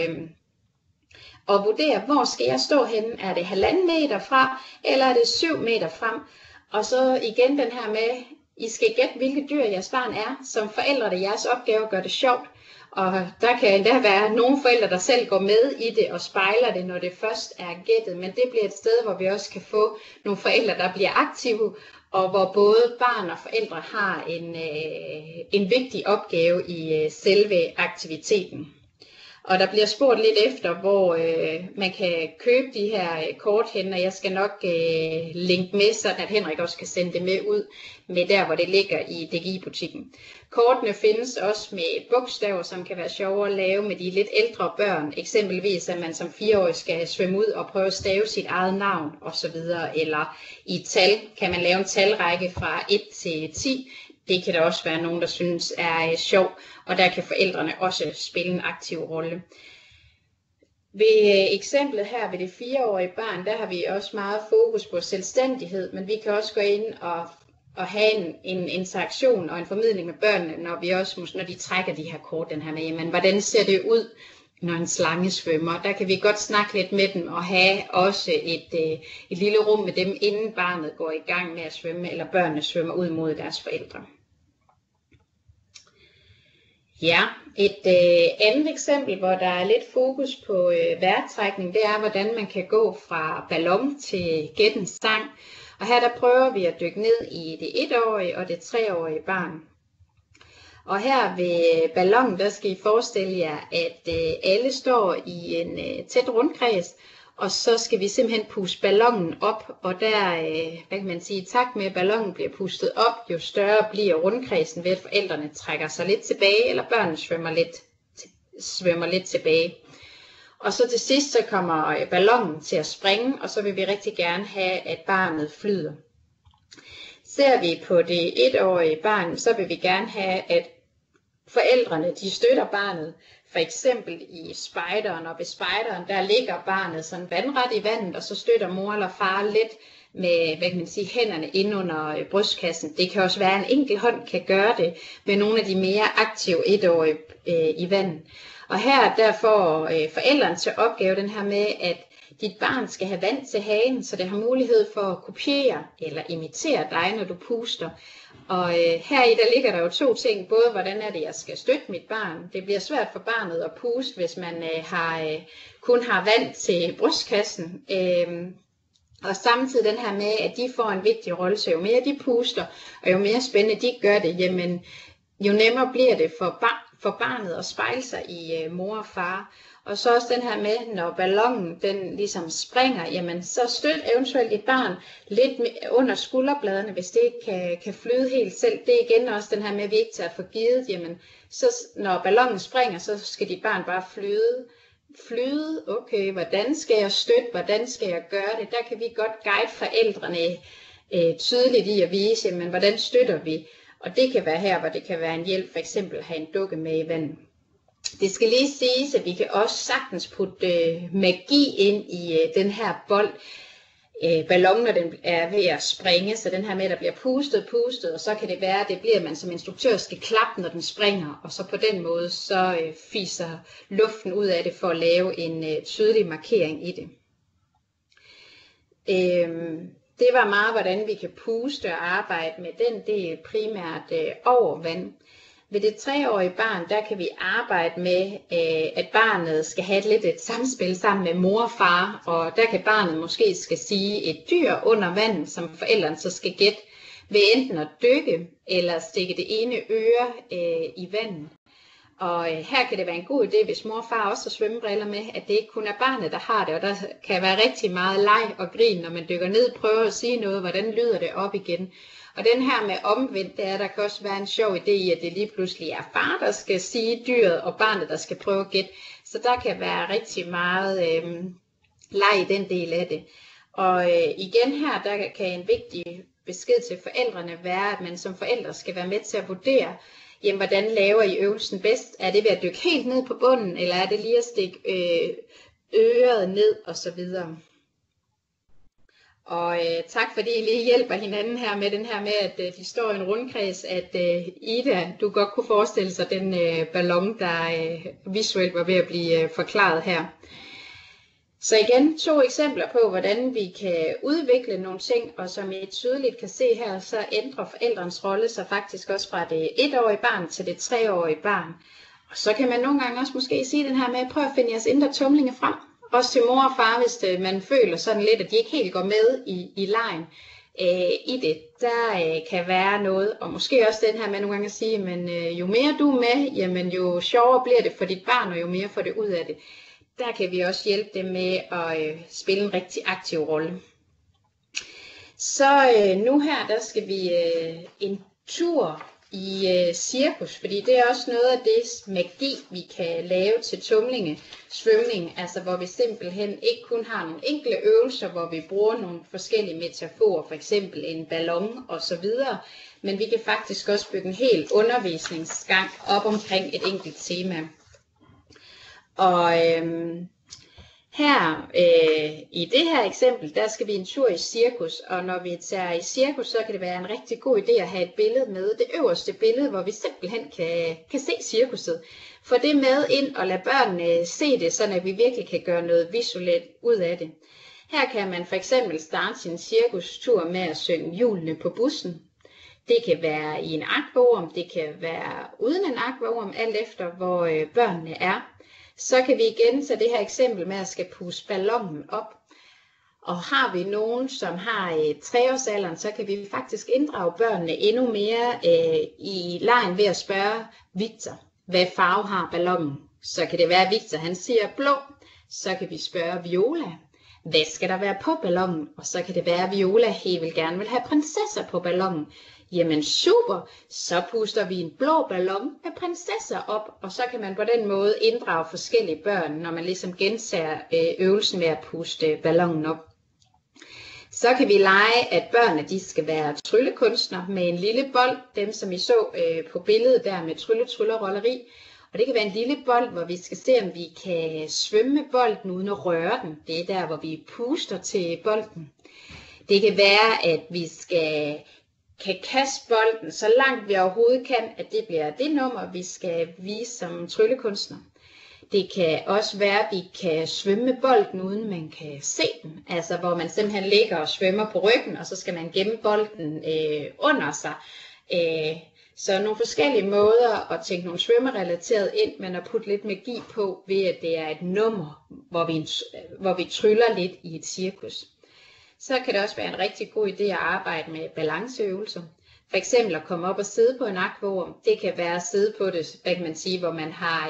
at vurdere, hvor skal jeg stå henne? Er det 1,5 meter fra, eller er det 7 meter frem? Og så igen den her med, I skal gætte, hvilket dyr jeres barn er. Som forældre, det er jeres opgave at gøre det sjovt. Og der kan endda være nogle forældre, der selv går med i det og spejler det, når det først er gættet. Men det bliver et sted, hvor vi også kan få nogle forældre, der bliver aktive, og hvor både barn og forældre har en vigtig opgave i selve aktiviteten. Og der bliver spurgt lidt efter, hvor man kan købe de her kort hen, og jeg skal nok linke med, så at Henrik også kan sende det med ud med der, hvor det ligger i DGI-butikken. Kortene findes også med bogstaver, som kan være sjovere at lave med de lidt ældre børn. Eksempelvis, at man som 4-årig skal svømme ud og prøve at stave sit eget navn osv. Eller i tal kan man lave en talrække fra 1 til 10. Det kan der også være nogen, der synes er sjov, og der kan forældrene også spille en aktiv rolle. Ved eksemplet her ved det 4-årige barn, der har vi også meget fokus på selvstændighed, men vi kan også gå ind og have en interaktion og en formidling med børnene, når de trækker de her kort den her med, jamen, hvordan ser det ud, når en slange svømmer. Der kan vi godt snakke lidt med dem og have også et lille rum med dem, inden barnet går i gang med at svømme, eller børnene svømmer ud mod deres forældre. Ja, et andet eksempel, hvor der er lidt fokus på vejrtrækning, det er, hvordan man kan gå fra ballon til gættens sang. Og her der prøver vi at dykke ned i det 1-årige og det 3-årige barn. Og her ved ballonen, der skal I forestille jer, at alle står i en tæt rundkreds, og så skal vi simpelthen puste ballonen op, og der, hvad kan man sige, i takt med at ballonen bliver pustet op, jo større bliver rundkredsen ved, at forældrene trækker sig lidt tilbage, eller børnene svømmer lidt tilbage. Og så til sidst, så kommer ballonen til at springe, og så vil vi rigtig gerne have, at barnet flyder. Ser vi på det 1-årige barn, så vil vi gerne have, at forældrene de støtter barnet. For eksempel i spejderen, og ved spejderen, der ligger barnet sådan vandret i vandet, og så støtter mor eller far lidt med, hvad kan man sige, hænderne ind under brystkassen. Det kan også være, at en enkelt hånd kan gøre det med nogle af de mere aktive 1-årige i vandet. Og her der får forældrene til opgave den her med, at dit barn skal have vand til hagen, så det har mulighed for at kopiere eller imitere dig, når du puster. Og heri der ligger der jo 2 ting, både hvordan er det, jeg skal støtte mit barn. Det bliver svært for barnet at puste, hvis man kun har vand til brystkassen. Og samtidig den her med, at de får en vigtig rolle, så jo mere de puster, og jo mere spændende de gør det, jamen, jo nemmere bliver det for barnet at spejle sig i mor og far. Og så også den her med, når ballonen den ligesom springer, jamen så støt eventuelt dit barn lidt under skulderbladene, hvis det ikke kan flyde helt selv. Det er igen også den her med, at vi ikke tager for givet, jamen så når ballonen springer, så skal dit barn bare flyde. Okay, hvordan skal jeg støtte, hvordan skal jeg gøre det? Der kan vi godt guide forældrene tydeligt i at vise, jamen hvordan støtter vi? Og det kan være her, hvor det kan være en hjælp, for eksempel at have en dukke med i vandet. Det skal lige siges, at vi kan også sagtens putte magi ind i den her bold. Ballonen, når den er ved at springe, så den her med, der bliver pustet, og så kan det være, at det bliver, at man som instruktør skal klappe, når den springer, og så på den måde, så fiser luften ud af det for at lave en tydelig markering i det. Det var meget, hvordan vi kan puste og arbejde med den del primært over vand. Ved det 3-årige barn, der kan vi arbejde med, at barnet skal have et samspil sammen med mor og far, og der kan barnet måske skal sige et dyr under vandet, som forældrene så skal gætte ved enten at dykke eller stikke det ene øre i vandet. Og her kan det være en god idé, hvis mor og far også har svømmebriller med, at det ikke kun er barnet, der har det, og der kan være rigtig meget leg og grin, når man dykker ned, prøver at sige noget, hvordan lyder det op igen. Og den her med omvendt, det er, der kan også være en sjov idé i, at det lige pludselig er far, der skal sige dyret, og barnet, der skal prøve at gætte. Så der kan være rigtig meget leg i den del af det. Og igen her, der kan en vigtig besked til forældrene være, at man som forældre skal være med til at vurdere, jamen, hvordan laver I øvelsen bedst? Er det ved at dykke helt ned på bunden, eller er det lige at stikke øret ned, og så videre. Og tak fordi I lige hjælper hinanden her med den her med, at de står i en rundkreds, at Ida, du godt kunne forestille sig den ballon, der visuelt var ved at blive forklaret her. Så igen 2 eksempler på, hvordan vi kan udvikle nogle ting, og som I tydeligt kan se her, så ændrer forældrens rolle sig faktisk også fra det 1-årige barn til det 3-årige barn. Og så kan man nogle gange også måske sige den her med, prøv at finde jeres indre tumlinge frem. Også til mor og far, hvis man føler sådan lidt, at de ikke helt går med i legen. I det, der kan være noget, og måske også den her med nogle gange at sige, men jo mere du er med, jamen jo sjovere bliver det for dit barn, og jo mere får det ud af det. Der kan vi også hjælpe dem med at spille en rigtig aktiv rolle. Så nu her, der skal vi en tur i cirkus, fordi det er også noget af det magi, vi kan lave til tumlinge, svømning, altså hvor vi simpelthen ikke kun har nogle enkle øvelser, hvor vi bruger nogle forskellige metaforer, for eksempel en ballon og så videre, men vi kan faktisk også bygge en hel undervisningsgang op omkring et enkelt tema. Og her i det her eksempel, der skal vi en tur i cirkus, og når vi tager i cirkus, så kan det være en rigtig god idé at have et billede med, det øverste billede, hvor vi simpelthen kan se cirkuset. Få det med ind og lade børnene se det, så at vi virkelig kan gøre noget visuelt ud af det. Her kan man for eksempel starte sin cirkustur med at synge Hjulene på bussen. Det kan være i en akvaorm, det kan være uden en akvaorm, alt efter hvor børnene er. Så kan vi igen tage det her eksempel med at skal puste ballonen op. Og har vi nogen, som har 3-årsalderen, så kan vi faktisk inddrage børnene endnu mere i legen ved at spørge Victor, hvad farve har ballonen? Så kan det være, at Victor han siger blå. Så kan vi spørge Viola, hvad skal der være på ballonen? Og så kan det være, at Viola helt vil gerne vil have prinsesser på ballonen. Jamen super, så puster vi en blå ballon med prinsesser op, og så kan man på den måde inddrage forskellige børn, når man ligesom gentager øvelsen med at puste ballonen op. Så kan vi lege, at børnene de skal være tryllekunstnere med en lille bold, dem som I så på billedet der med tryllerolleri. Og det kan være en lille bold, hvor vi skal se, om vi kan svømme med bolden uden at røre den. Det er der, hvor vi puster til bolden. Det kan være, at vi kan kaste bolden så langt vi overhovedet kan, at det bliver det nummer, vi skal vise som tryllekunstner. Det kan også være, at vi kan svømme med bolden, uden man kan se den. Altså hvor man simpelthen ligger og svømmer på ryggen, og så skal man gemme bolden under sig. Så nogle forskellige måder at tænke nogle svømmerelateret ind, men at putte lidt magi på, ved at det er et nummer, hvor vi tryller lidt i et cirkus. Så kan det også være en rigtig god idé at arbejde med balanceøvelser. For eksempel at komme op og sidde på en akvaorm. Det kan være at sidde på det, hvad kan man sige, hvor man har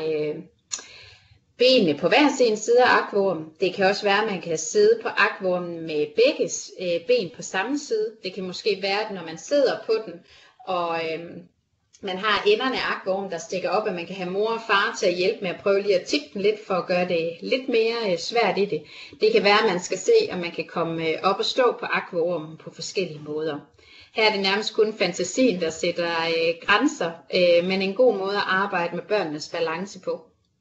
benene på hver sin side af akvaormen. Det kan også være, at man kan sidde på akvaormen med begge ben på samme side. Det kan måske være, at når man sidder på den, og man har enderne af akvaormen, der stikker op, at man kan have mor og far til at hjælpe med at prøve lige at tippe den lidt, for at gøre det lidt mere svært i det. Det kan være, at man skal se, om man kan komme op og stå på akvaormen på forskellige måder. Her er det nærmest kun fantasien, der sætter grænser, men en god måde at arbejde med børnenes balance på.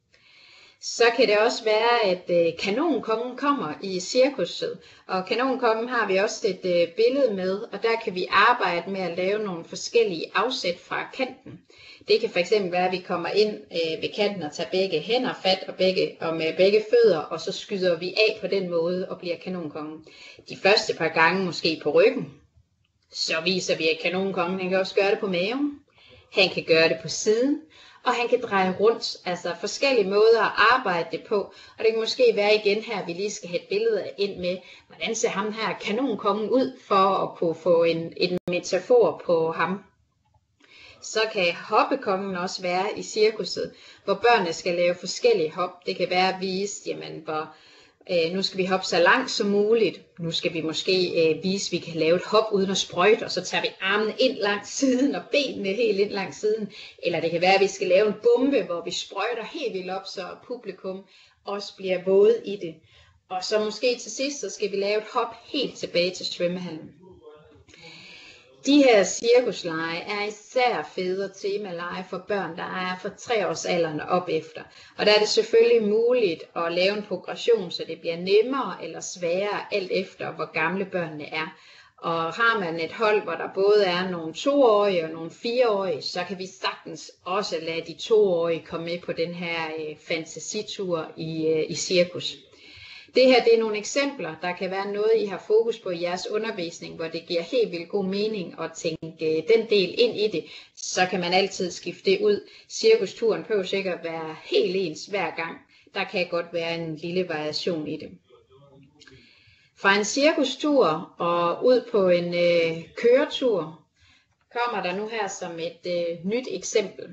Så kan det også være, at kanonkongen kommer i cirkuset, og kanonkongen har vi også et billede med, og der kan vi arbejde med at lave nogle forskellige afsæt fra kanten. Det kan fx være, at vi kommer ind ved kanten og tager begge hænder fat og med begge fødder, og så skyder vi af på den måde og bliver kanonkongen. De første par gange måske på ryggen, så viser vi, at kanonkongen han kan også gøre det på maven, han kan gøre det på siden, og han kan dreje rundt, altså forskellige måder at arbejde det på. Og det kan måske være igen her, at vi lige skal have et billede ind med, hvordan ser ham her kanonkongen ud, for at kunne få en metafor på ham. Så kan hoppekongen også være i cirkuset, hvor børnene skal lave forskellige hop. Det kan være at vise, jamen, nu skal vi hoppe så langt som muligt. Nu skal vi måske vise, at vi kan lave et hop uden at sprøjte, og så tager vi armene ind langs siden og benene helt ind langs siden. Eller det kan være, at vi skal lave en bombe, hvor vi sprøjter helt vildt op, så publikum også bliver våde i det. Og så måske til sidst, så skal vi lave et hop helt tilbage til svømmehallen. De her cirkuslege er især fede temalege for børn, der er fra 3-årsalderen og op efter. Og der er det selvfølgelig muligt at lave en progression, så det bliver nemmere eller sværere, alt efter hvor gamle børnene er. Og har man et hold, hvor der både er nogle 2-årige og nogle 4-årige, så kan vi sagtens også lade de 2-årige komme med på den her fantasitur i cirkus. Det her det er nogle eksempler, der kan være noget, I har fokus på i jeres undervisning, hvor det giver helt vildt god mening at tænke den del ind i det. Så kan man altid skifte det ud. Cirkusturen behøver sikkert være helt ens hver gang. Der kan godt være en lille variation i det. Fra en cirkustur og ud på en køretur kommer der nu her som et nyt eksempel.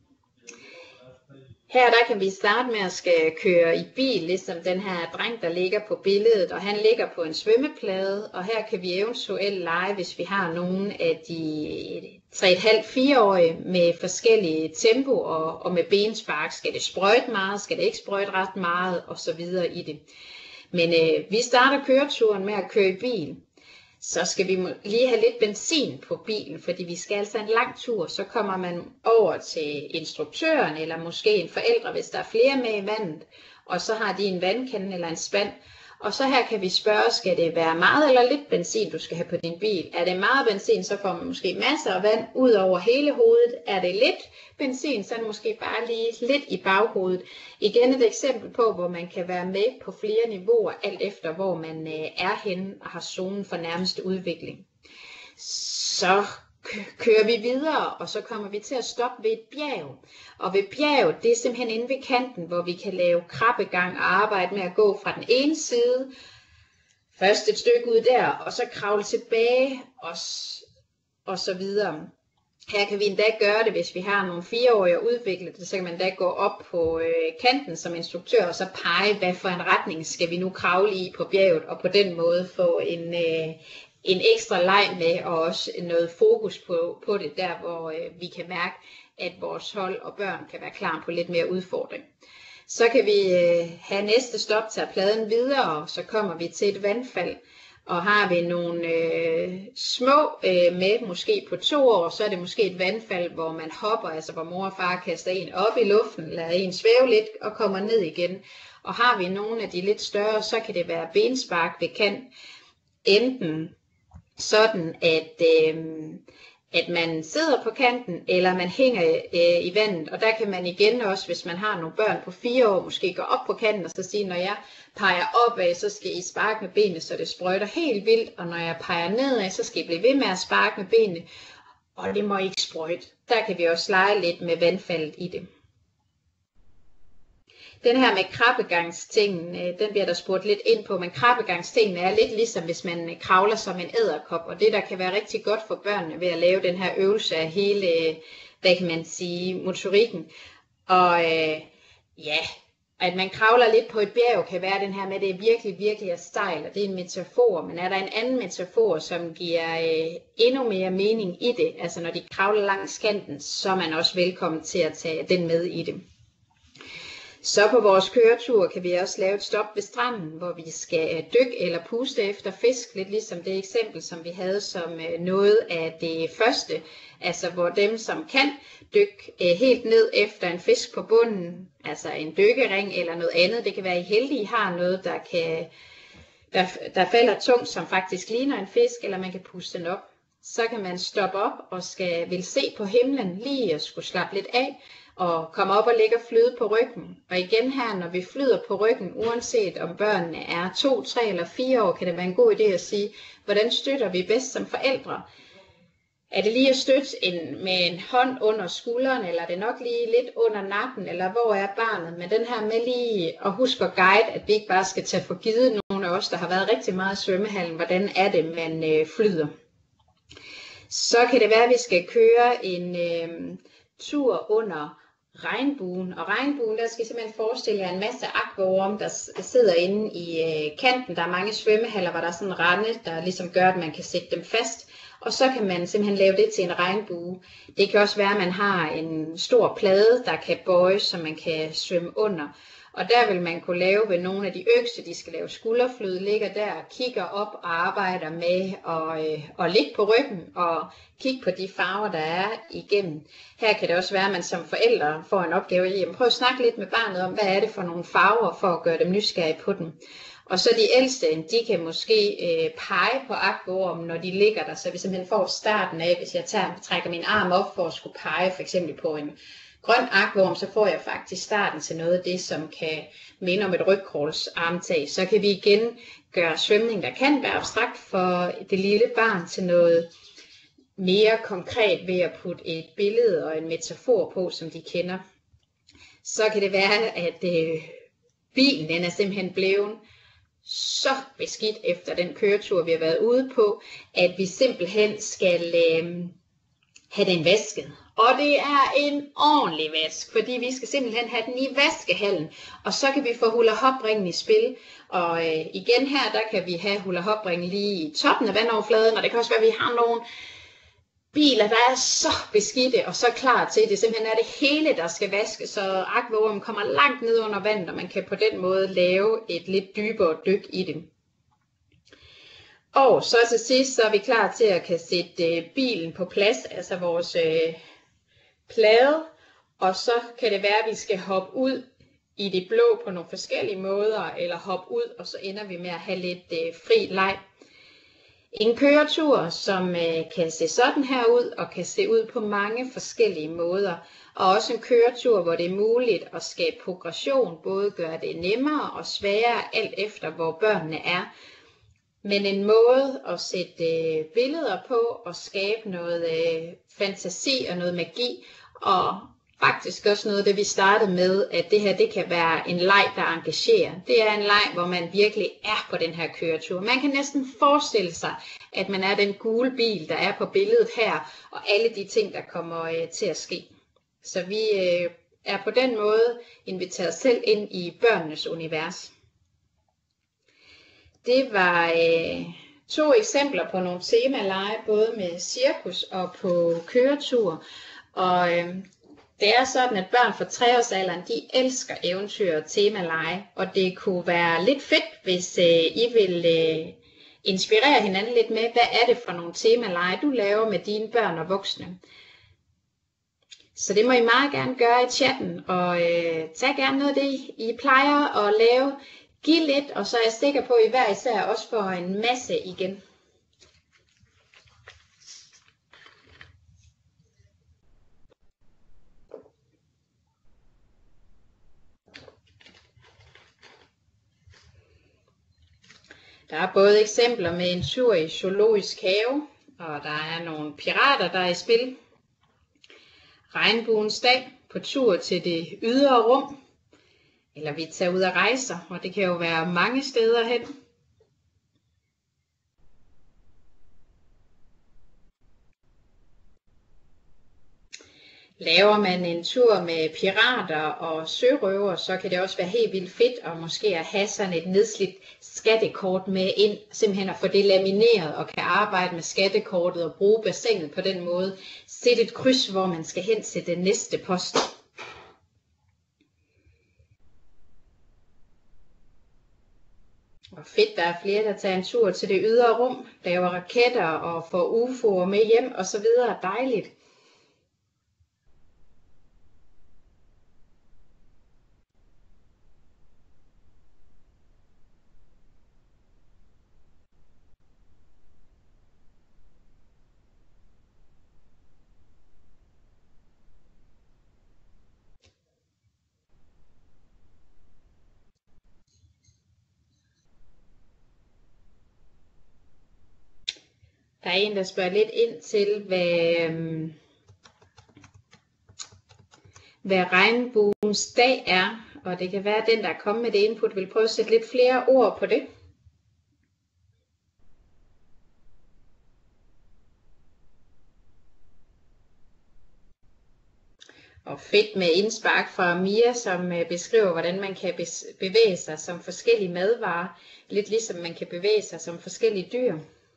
Her der kan vi starte med at skal køre i bil, ligesom den her dreng, der ligger på billedet, og han ligger på en svømmeplade, og her kan vi eventuelt lege, hvis vi har nogle af de 3,5-4-årige med forskellige tempo og med benspark. Skal det sprøjte meget, skal det ikke sprøjte ret meget, og så videre i det. Men vi starter køreturen med at køre i bil. Så skal vi lige have lidt benzin på bilen, fordi vi skal altså en lang tur. Så kommer man over til instruktøren, eller måske en forælder, hvis der er flere med i vandet. Og så har de en vandkande eller en spand. Og så her kan vi spørge, skal det være meget eller lidt benzin, du skal have på din bil? Er det meget benzin, så får man måske masser af vand ud over hele hovedet. Er det lidt benzin, så er det måske bare lige lidt i baghovedet. Igen et eksempel på, hvor man kan være med på flere niveauer, alt efter hvor man er henne og har zonen for nærmeste udvikling. Så kører vi videre, og så kommer vi til at stoppe ved et bjerg. Og ved bjerget, det er simpelthen inde ved kanten, hvor vi kan lave krabbegang og arbejde med at gå fra den ene side, først et stykke ud der, og så kravle tilbage, og så videre. Her kan vi endda gøre det, hvis vi har nogle 4-årige udviklet det, så kan man da gå op på kanten som instruktør, og så pege, hvad for en retning skal vi nu kravle i på bjerget, og på den måde få en ekstra leg med, og også noget fokus på det, der hvor vi kan mærke, at vores hold og børn kan være klar på lidt mere udfordring. Så kan vi have næste stop, tage pladen videre, og så kommer vi til et vandfald. Og har vi nogle små med, måske på 2 år, så er det måske et vandfald, hvor man hopper, altså hvor mor og far kaster en op i luften, lader en svæve lidt og kommer ned igen. Og har vi nogle af de lidt større, så kan det være benspark ved kant, enten sådan, at man sidder på kanten, eller man hænger i vandet. Og der kan man igen også, hvis man har nogle børn på 4 år, måske gå op på kanten og så sige, når jeg peger opad, så skal I sparke med benene, så det sprøjter helt vildt. Og når jeg peger nedad, så skal I blive ved med at sparke med benene. Og det må ikke sprøjte. Der kan vi også lege lidt med vandfaldet i det. Den her med krabbegangstingen, den bliver der spurgt lidt ind på, men krabbegangstingen er lidt ligesom, hvis man kravler som en edderkop, og det der kan være rigtig godt for børnene ved at lave den her øvelse af hele, hvad kan man sige, motorikken. Og at man kravler lidt på et bjerg kan være den her med, at det virkelig er stejl, og det er en metafor, men er der en anden metafor, som giver endnu mere mening i det, altså når de kravler langs kanten, så er man også velkommen til at tage den med i det. Så på vores køretur kan vi også lave et stop ved stranden, hvor vi skal dykke eller puste efter fisk, lidt ligesom det eksempel, som vi havde som noget af det første, altså hvor dem, som kan dykke helt ned efter en fisk på bunden, altså en dykkering eller noget andet, det kan være I heldige, I har noget, der falder tungt, som faktisk ligner en fisk, eller man kan puste den op. Så kan man stoppe op og vil se på himlen lige og skulle slappe lidt af, og komme op og ligge og flyde på ryggen. Og igen her, når vi flyder på ryggen, uanset om børnene er 2, 3 eller 4 år, kan det være en god idé at sige, hvordan støtter vi bedst som forældre? Er det lige at støtte med en hånd under skulderen, eller er det nok lige lidt under nakken, eller hvor er barnet? Men den her med lige at huske at guide, at vi ikke bare skal tage for givet nogle af os, der har været rigtig meget i svømmehallen, hvordan er det, man flyder. Så kan det være, at vi skal køre en tur under regnbuen. Og regnbuen, der skal I simpelthen forestille jer en masse akvaorme, der sidder inde i kanten. Der er mange svømmehaller, hvor der er sådan en rende, der ligesom gør, at man kan sætte dem fast. Og så kan man simpelthen lave det til en regnbue. Det kan også være, at man har en stor plade, der kan bøjes, så man kan svømme under. Og der vil man kunne lave ved nogle af de yngste, de skal lave skulderfløde, ligger der og kigger op og arbejder med at ligge på ryggen og kigge på de farver, der er igennem. Her kan det også være, at man som forældre får en opgave i at prøve at snakke lidt med barnet om, hvad er det for nogle farver, for at gøre dem nysgerrige på dem. Og så de ældste, de kan måske pege på akvaormen, når de ligger der, så vi simpelthen får starten af, hvis jeg trækker min arm op for at skulle pege for eksempel på en grøn akvaorm, så får jeg faktisk starten til noget af det, som kan minde om et rygkrålsarmtag. Så kan vi igen gøre svømning, der kan være abstrakt for det lille barn, til noget mere konkret ved at putte et billede og en metafor på, som de kender. Så kan det være, at bilen den er simpelthen blevet så beskidt efter den køretur, vi har været ude på, at vi simpelthen skal have den vasket. Og det er en ordentlig vask, fordi vi skal simpelthen have den i vaskehallen. Og så kan vi få hula-hop-ringen i spil. Og igen her, der kan vi have hula-hop-ringen lige i toppen af vandoverfladen. Og det kan også være, at vi har nogle biler, der er så beskidte og så klar til. Det simpelthen er det hele, der skal vaskes. Så akvaormen kommer langt ned under vandet, og man kan på den måde lave et lidt dybere dyk i det. Og så til sidst, så er vi klar til at kan sætte bilen på plads, altså vores plade, og så kan det være, at vi skal hoppe ud i det blå på nogle forskellige måder, eller hoppe ud, og så ender vi med at have lidt fri leg. En køretur, som kan se sådan her ud, og kan se ud på mange forskellige måder, og også en køretur, hvor det er muligt at skabe progression, både gøre det nemmere og sværere, alt efter hvor børnene er. Men en måde at sætte billeder på og skabe noget fantasi og noget magi, og faktisk også noget af det, vi startede med, at det her det kan være en leg, der engagerer. Det er en leg, hvor man virkelig er på den her køretur. Man kan næsten forestille sig, at man er den gule bil, der er på billedet her, og alle de ting, der kommer til at ske. Så vi er på den måde inviteret selv ind i børnenes univers. Det var 2 eksempler på nogle temalege, både med cirkus og på køretur. Og det er sådan, at børn fra 3-årsalderen, de elsker eventyr og temalege. Og det kunne være lidt fedt, hvis I vil inspirere hinanden lidt med, hvad er det for nogle temalege, du laver med dine børn og voksne. Så det må I meget gerne gøre i chatten, og tag gerne noget af det, I plejer at lave. Giv lidt, og så er jeg sikker på, at I hver især også får en masse igen. Der er både eksempler med en tur i zoologisk have, og der er nogle pirater, der er i spil. Regnbuens dag på tur til det ydre rum. Eller vi tager ud og rejser, og det kan jo være mange steder hen. Laver man en tur med pirater og sørøver, så kan det også være helt vildt fedt at måske at have sådan et nedslidt skattekort med ind, simpelthen at få det lamineret og kan arbejde med skattekortet og bruge bassinet på den måde. Sæt et kryds, hvor man skal hen til den næste post. Og fedt, der er flere, der tager en tur til det ydre rum, laver raketter og får UFO'er med hjem og så videre. Dejligt. Der er en, der spørger lidt ind til, hvad regnbuens dag er. Og det kan være, at den, der er kommet med det input, vil prøve at sætte lidt flere ord på det. Og fedt med indspark fra Mia, som beskriver, hvordan man kan bevæge sig som forskellige madvarer, lidt ligesom man kan bevæge sig som forskellige dyr.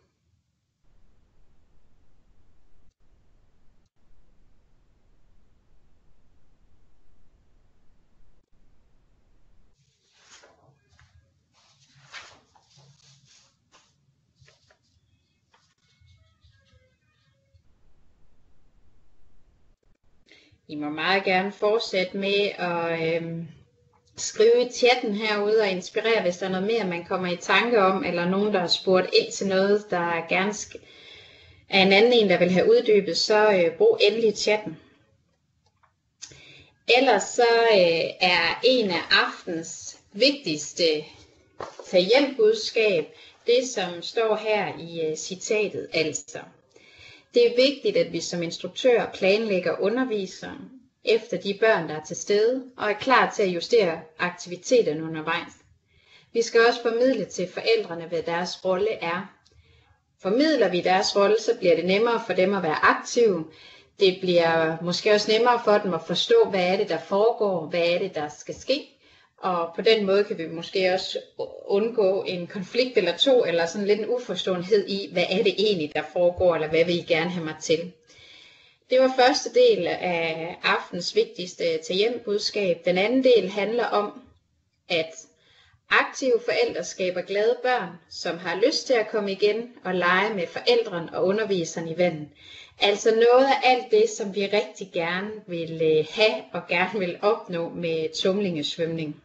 I må meget gerne fortsætte med at skrive i chatten herude og inspirere, hvis der er noget mere, man kommer i tanke om, eller nogen, der har spurgt ind til noget, der gerne er en anden en, der vil have uddybet, så brug endelig chatten. Ellers så er en af aftens vigtigste tag hjem budskab, det som står her i citatet altså. Det er vigtigt, at vi som instruktør planlægger og underviser efter de børn, der er til stede, og er klar til at justere aktiviteterne undervejs. Vi skal også formidle til forældrene, hvad deres rolle er. Formidler vi deres rolle, så bliver det nemmere for dem at være aktive. Det bliver måske også nemmere for dem at forstå, hvad er det, der foregår, hvad er det, der skal ske. Og på den måde kan vi måske også undgå en konflikt eller to, eller sådan lidt en uforståenhed i, hvad er det egentlig, der foregår, eller hvad vil I gerne have mig til. Det var første del af aftens vigtigste tag hjem budskab. Den anden del handler om, at aktive forældre skaber glade børn, som har lyst til at komme igen og lege med forældrene og underviseren i vandet. Altså noget af alt det, som vi rigtig gerne vil have og gerne vil opnå med tumlingesvømning.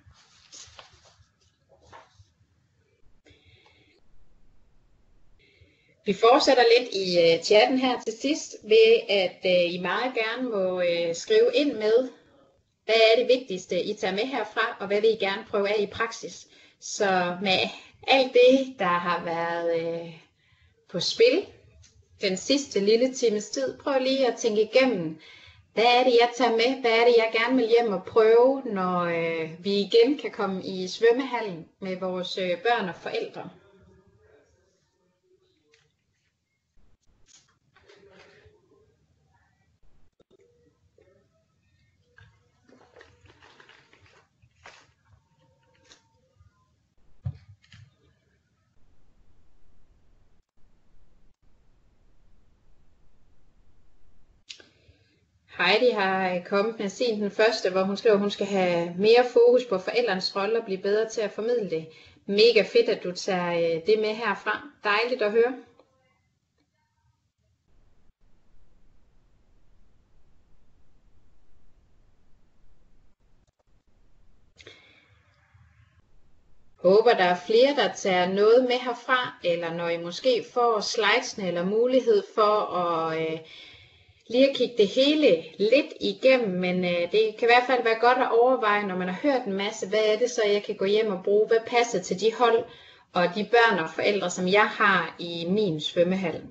Vi fortsætter lidt i chatten her til sidst ved, at I meget gerne må skrive ind med, hvad er det vigtigste, I tager med herfra, og hvad vil I gerne prøve af i praksis. Så med alt det, der har været på spil den sidste lille times tid, prøv lige at tænke igennem, hvad er det, jeg tager med, hvad er det, jeg gerne vil hjem og prøve, når vi igen kan komme i svømmehallen med vores børn og forældre. Heidi har kommet med sin den første, hvor hun skriver, at hun skal have mere fokus på forældrenes rolle og blive bedre til at formidle det. Mega fedt, at du tager det med herfra. Dejligt at høre. Håber, der er flere, der tager noget med herfra, eller når I måske får slidesene eller mulighed for at lige at kigge det hele lidt igennem, men det kan i hvert fald være godt at overveje, når man har hørt en masse, hvad er det så, jeg kan gå hjem og bruge, hvad passer til de hold og de børn og forældre, som jeg har i min svømmehal.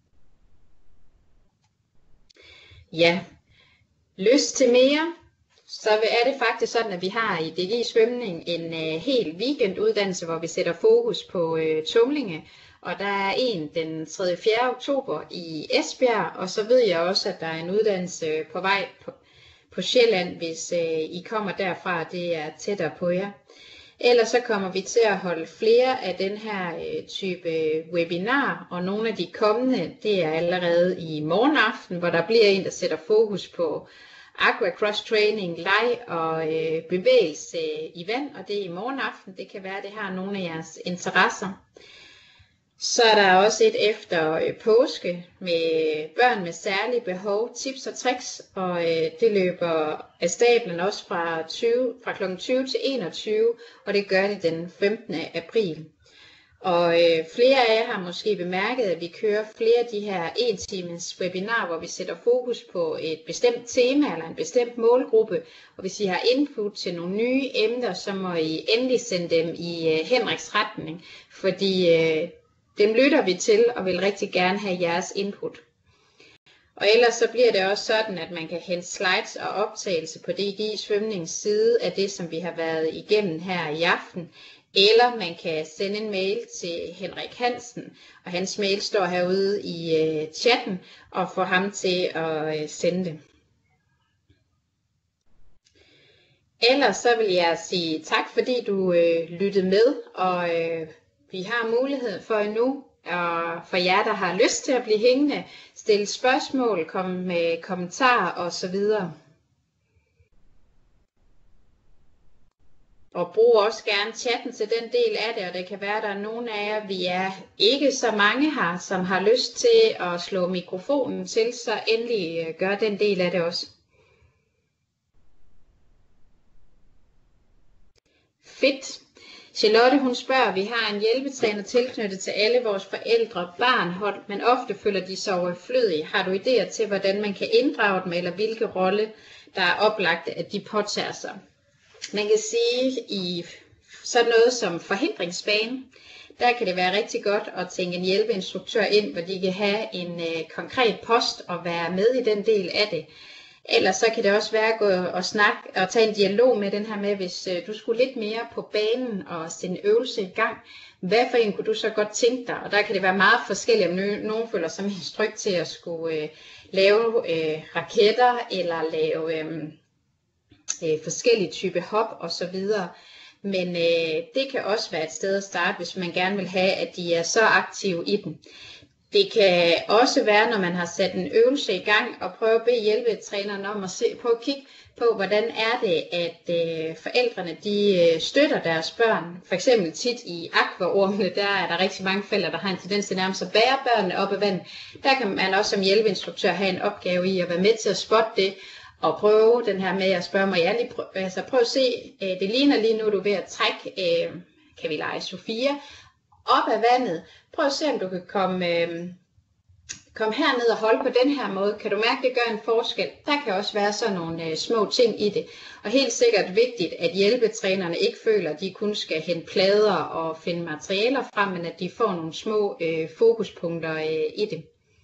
Ja, lyst til mere, så er det faktisk sådan, at vi har i DGI Svømning en hel weekenduddannelse, hvor vi sætter fokus på tumlinge. Og der er en den 3. 4. oktober i Esbjerg, og så ved jeg også, at der er en uddannelse på vej på Sjælland, hvis I kommer derfra, det er tættere på jer. Ellers så kommer vi til at holde flere af den her type webinar, og nogle af de kommende, det er allerede i morgen aften, hvor der bliver en, der sætter fokus på aqua cross training, leg og bevægelse i vand, og det er i morgen aften. Det kan være, at det har nogle af jeres interesser. Så er der også et efter påske med børn med særlige behov, tips og tricks, og det løber af stablen også fra kl. 20 til 21, og det gør det den 15. april. Og flere af jer har måske bemærket, at vi kører flere af de her 1-times webinar, hvor vi sætter fokus på et bestemt tema eller en bestemt målgruppe. Og hvis I har input til nogle nye emner, så må I endelig sende dem i Henriks retning, fordi dem lytter vi til og vil rigtig gerne have jeres input. Og ellers så bliver det også sådan, at man kan hente slides og optagelse på DGI Svømnings side af det, som vi har været igennem her i aften. Eller man kan sende en mail til Henrik Hansen, og hans mail står herude i chatten, og få ham til at sende det. Ellers så vil jeg sige tak, fordi du lyttede med, og vi har mulighed for endnu, og for jer, der har lyst til at blive hængende, stille spørgsmål, komme med kommentarer osv. Og brug også gerne chatten til den del af det, og det kan være, at der er nogle af jer, vi er ikke så mange her, som har lyst til at slå mikrofonen til, så endelig gør den del af det også. Fedt. Charlotte, hun spørger, vi har en hjælpetræner tilknyttet til alle vores forældre barnhold, men ofte føler de sig overflødige. Har du idéer til, hvordan man kan inddrage dem, eller hvilke rolle, der er oplagt, at de påtager sig? Man kan sige, i sådan noget som forhindringsbane, der kan det være rigtig godt at tænke en hjælpeinstruktør ind, hvor de kan have en konkret post og være med i den del af det. Ellers så kan det også være at gå og snakke og tage en dialog med den her med, hvis du skulle lidt mere på banen og sende øvelse i gang. Hvad for en kunne du så godt tænke dig? Og der kan det være meget forskelligt, om nogen føler sig mest tryg til at skulle lave raketter eller lave forskellige typer hop og så videre. Men det kan også være et sted at starte, hvis man gerne vil have, at de er så aktive i den. Det kan også være, når man har sat en øvelse i gang, og prøve at bede hjælpetræneren om at prøve at kigge på, hvordan er det, at forældrene de støtter deres børn. For eksempel tit i akvaormene, der er der rigtig mange forældre, der har en tendens til nærmest at bære børnene op af vandet. Der kan man også som hjælpeinstruktør have en opgave i at være med til at spotte det, og prøve den her med at spørge mig, jeg lige prøv at se, det ligner lige nu, du er ved at trække, kan vi lege Sofia, op af vandet. Prøv at se, om du kan komme herned og holde på den her måde. Kan du mærke, det gør en forskel? Der kan også være sådan nogle små ting i det. Og helt sikkert vigtigt, at hjælpetrænerne ikke føler, at de kun skal hente plader og finde materialer frem, men at de får nogle små fokuspunkter i det.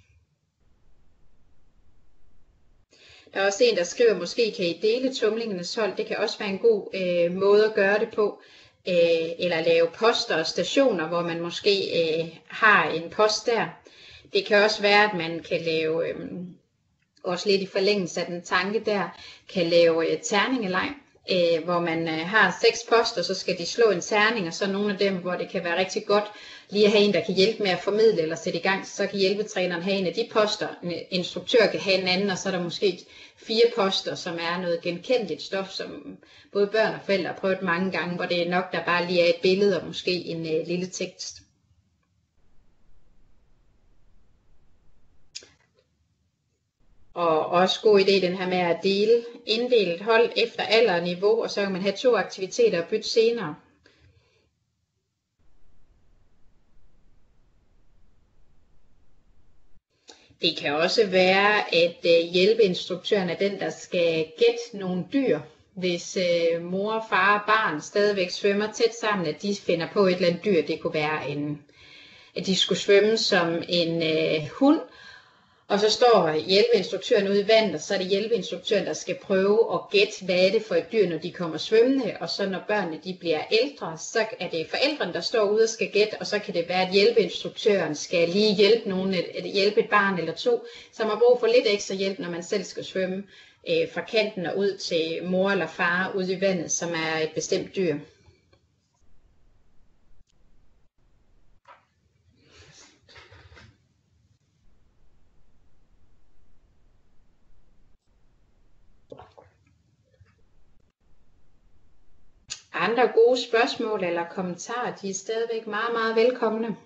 Der er også en, der skriver, måske kan I dele tumlingernes hold. Det kan også være en god måde at gøre det på. Eller lave poster og stationer, hvor man måske har en post der. Det kan også være, at man kan lave, også lidt i forlængelse af den tanke der, kan lave terningeleg, hvor man har 6 poster, så skal de slå en terning, og så nogle af dem, hvor det kan være rigtig godt lige at have en, der kan hjælpe med at formidle eller sætte i gang, så kan hjælpetræneren have en af de poster, en instruktør kan have en anden, og så er der måske 4 poster, som er noget genkendeligt stof, som både børn og forældre har prøvet mange gange, hvor det er nok, der bare lige er et billede og måske en lille tekst. Og også god idé den her med at inddele et hold efter alder og niveau, og så kan man have 2 aktiviteter og bytte senere. Det kan også være, at hjælpeinstruktøren er den, der skal gætte nogle dyr. Hvis mor, far og barn stadigvæk svømmer tæt sammen, at de finder på et eller andet dyr. Det kunne være, at de skulle svømme som en hund. Og så står hjælpeinstruktøren ude i vandet, og så er det hjælpeinstruktøren, der skal prøve at gætte, hvad er det for et dyr, når de kommer svømmende. Og så når børnene de bliver ældre, så er det forældrene, der står ude og skal gætte, og så kan det være, at hjælpeinstruktøren skal lige hjælpe et barn eller 2, som har brug for lidt ekstra hjælp, når man selv skal svømme fra kanten og ud til mor eller far ude i vandet, som er et bestemt dyr. Andre gode spørgsmål eller kommentarer, de er stadigvæk meget, meget velkomne.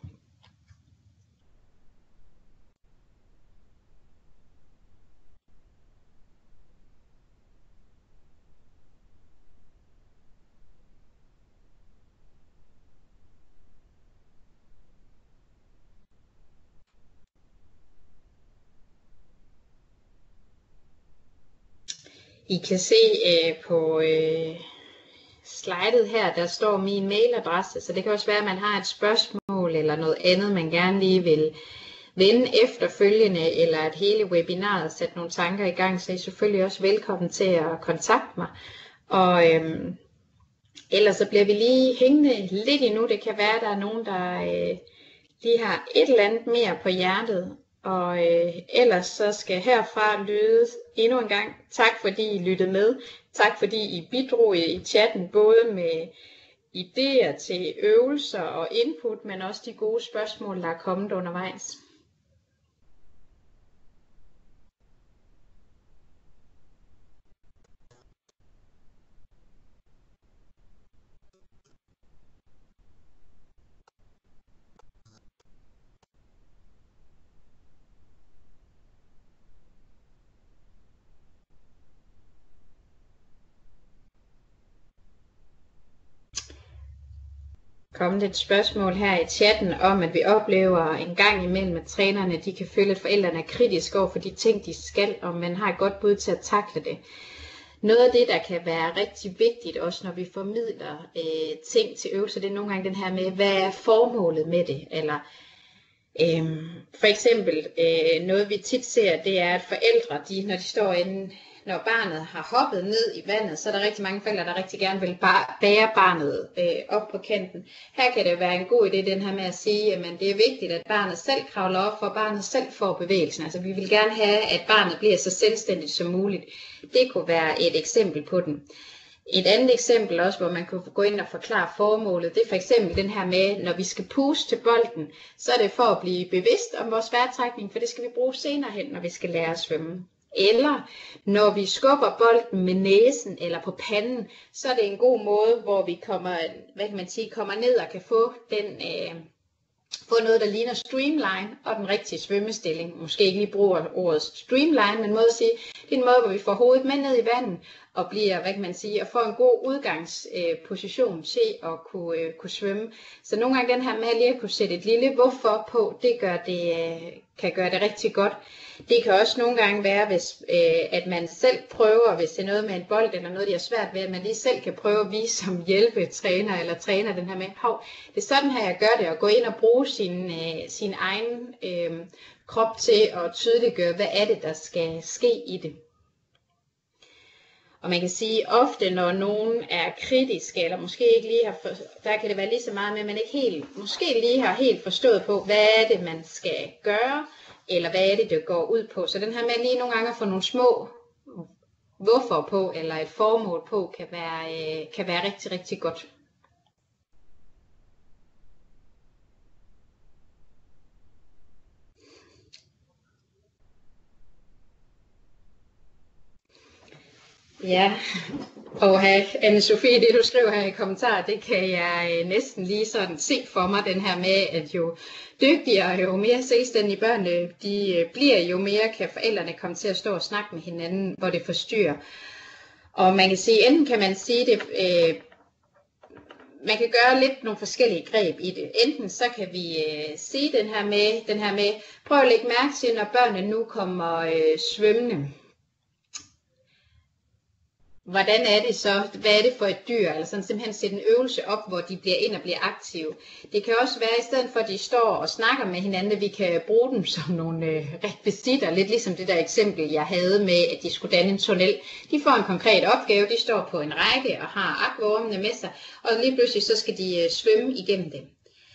I kan se på slidet her, der står min mailadresse, så det kan også være, at man har et spørgsmål eller noget andet, man gerne lige vil vende efterfølgende, eller at hele webinaret sætte nogle tanker i gang, så er I selvfølgelig også velkommen til at kontakte mig. Og ellers så bliver vi lige hængende lidt endnu. Det kan være, at der er nogen, der lige har et eller andet mere på hjertet. Og ellers så skal herfra lyde endnu en gang tak, fordi I lyttede med. Tak fordi I bidrog i chatten, både med idéer til øvelser og input, men også de gode spørgsmål, der er kommet undervejs. Kommet et spørgsmål her i chatten om, at vi oplever en gang imellem, at trænerne de kan føle, at forældrene er kritiske over for de ting, de skal, og man har et godt bud til at takle det. Noget af det, der kan være rigtig vigtigt, også når vi formidler ting til øvelser, det er nogle gange den her med, hvad er formålet med det? Eller for eksempel noget vi tit ser, det er, at forældre, når de står inde, når barnet har hoppet ned i vandet, så er der rigtig mange forældre, der rigtig gerne vil bære barnet op på kanten. Her kan det være en god idé, den her med at sige, at det er vigtigt, at barnet selv kravler op, for barnet selv får bevægelsen. Altså vi vil gerne have, at barnet bliver så selvstændigt som muligt. Det kunne være et eksempel på den. Et andet eksempel også, hvor man kunne gå ind og forklare formålet, det er for eksempel den her med, når vi skal puste til bolden, så er det for at blive bevidst om vores vejrtrækning, for det skal vi bruge senere hen, når vi skal lære at svømme. Eller når vi skubber bolden med næsen eller på panden, så er det en god måde, hvor vi kommer ned og kan få få noget, der ligner streamline og den rigtige svømmestilling. Måske ikke lige bruger ordet streamline, men måde at sige, det er en måde, hvor vi får hovedet med ned i vandet og bliver, og får en god udgangsposition til at kunne svømme. Så nogle gange den her med lige at kunne sætte et lille hvorfor på, det kan gøre det rigtig godt. Det kan også nogle gange være, hvis at man selv prøver, hvis det er noget med en bold eller noget, de har svært ved, at man lige selv kan prøve at vise som hjælpetræner eller træner den her med, det er sådan her, jeg gør det, og gå ind og bruge sin egen krop til at tydeliggøre, hvad er det, der skal ske i det. Og man kan sige, ofte når nogen er kritiske, eller måske ikke lige der kan det være lige så meget med, at man ikke måske lige har helt forstået på, hvad er det, man skal gøre, eller hvad er det, det går ud på. Så den her med lige nogle gange at få nogle små hvorfor på, eller et formål på, kan være rigtig, rigtig godt. Ja, og Anne-Sophie, det du skriver her i kommentarer, det kan jeg næsten lige sådan se for mig, den her med, at jo dygtigere og jo mere selvstændige børnene de bliver, jo mere kan forældrene komme til at stå og snakke med hinanden, hvor det forstyrrer. Og man kan sige, enten kan man sige det, man kan gøre lidt nogle forskellige greb i det. Enten så kan vi sige den her med, prøv at lægge mærke til, når børnene nu kommer svømmende. Hvordan er det så? Hvad er det for et dyr? Eller sådan simpelthen sætte en øvelse op, hvor de bliver ind og bliver aktive. Det kan også være, i stedet for at de står og snakker med hinanden, at vi kan bruge dem som nogle rekvisitter. Lidt ligesom det der eksempel, jeg havde med, at de skulle danne en tunnel. De får en konkret opgave. De står på en række og har akvaormene med sig. Og lige pludselig så skal de svømme igennem det.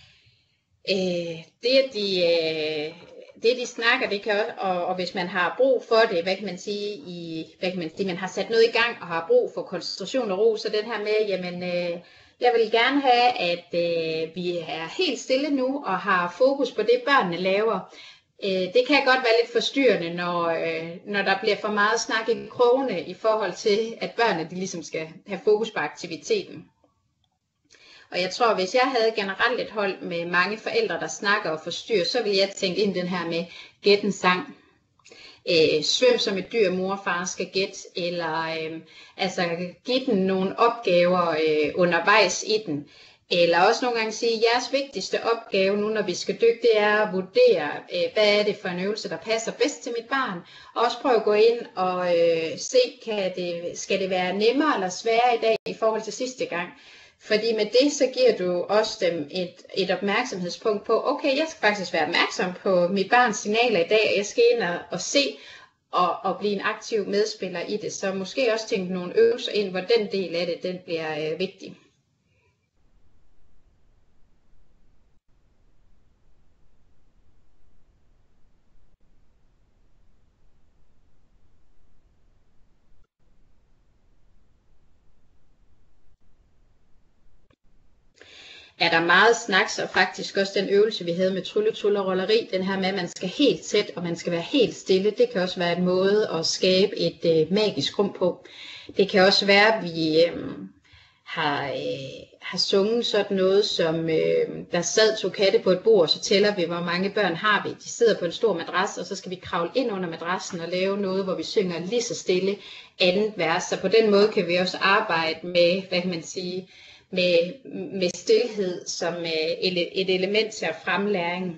Det de snakker, det kan også, og hvis man har brug for det, man har sat noget i gang og har brug for koncentration og ro, så den her med, jeg vil gerne have, at vi er helt stille nu og har fokus på det, børnene laver. Det kan godt være lidt forstyrrende, når der bliver for meget snak i krogene i forhold til, at børnene de ligesom skal have fokus på aktiviteten. Og jeg tror, hvis jeg havde generelt et hold med mange forældre, der snakker og forstyrrer, så ville jeg tænke ind den her med gæt en sang. Svøm som et dyr, mor og far skal gætte, eller give den nogle opgaver undervejs i den. Eller også nogle gange sige, at jeres vigtigste opgave nu, når vi skal dykke, det er at vurdere, hvad er det for en øvelse, der passer bedst til mit barn. Og også prøve at gå ind og se, skal det være nemmere eller sværere i dag i forhold til sidste gang. Fordi med det, så giver du også dem et opmærksomhedspunkt på, okay, jeg skal faktisk være opmærksom på mit barns signaler i dag, og jeg skal ind og se og blive en aktiv medspiller i det. Så måske også tænke nogle øvelser ind, hvor den del af det, den bliver vigtig. er der meget snaks, og faktisk også den øvelse, vi havde med trylletull og rolleri, den her med, at man skal helt tæt, og man skal være helt stille, det kan også være en måde at skabe et magisk rum på. Det kan også være, at vi har sunget sådan noget som, der sad 2 katte på et bord, og så tæller vi, hvor mange børn har vi. De sidder på en stor madras, og så skal vi kravle ind under madrassen og lave noget, hvor vi synger lige så stille andet vers. Så på den måde kan vi også arbejde med, hvad kan man sige, med stilhed som et element til at fremme læringen.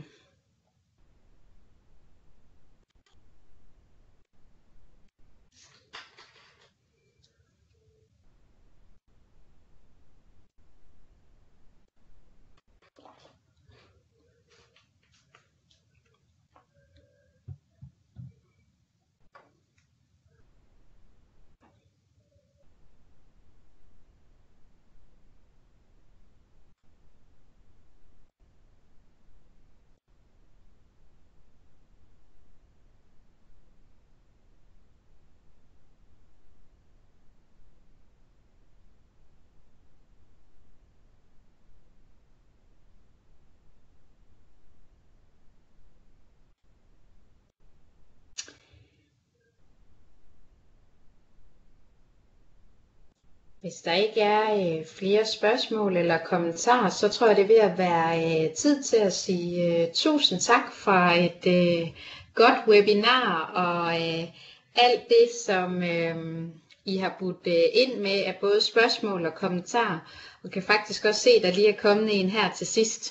Hvis der ikke er flere spørgsmål eller kommentarer, så tror jeg, det er ved at være tid til at sige tusind tak for et godt webinar, og alt det, som I har budt ind med af både spørgsmål og kommentarer. Og kan faktisk også se, at der lige er kommet en her til sidst.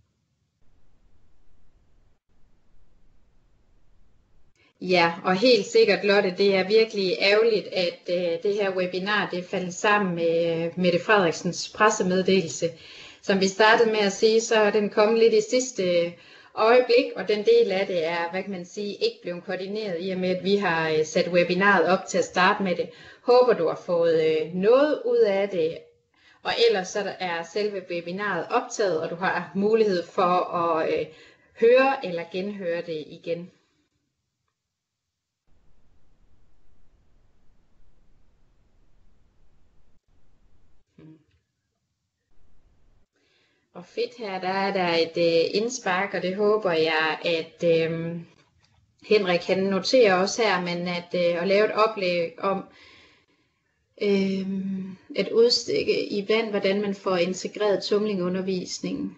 Ja, og helt sikkert, Lotte, det er virkelig ærgerligt, at det her webinar det faldt sammen med Mette Frederiksens pressemeddelelse. Som vi startede med at sige, så er den kommet lidt i sidste øjeblik, og den del af det er, hvad kan man sige, ikke blevet koordineret i og med, at vi har sat webinaret op til at starte med det. Håber, du har fået noget ud af det, og ellers så er selve webinaret optaget, og du har mulighed for at høre eller genhøre det igen. Og fedt, her der er der et indspark, og det håber jeg, at Henrik kan notere også her, men at lave et oplæg om at udstikke i vand, hvordan man får integreret tumlingundervisningen.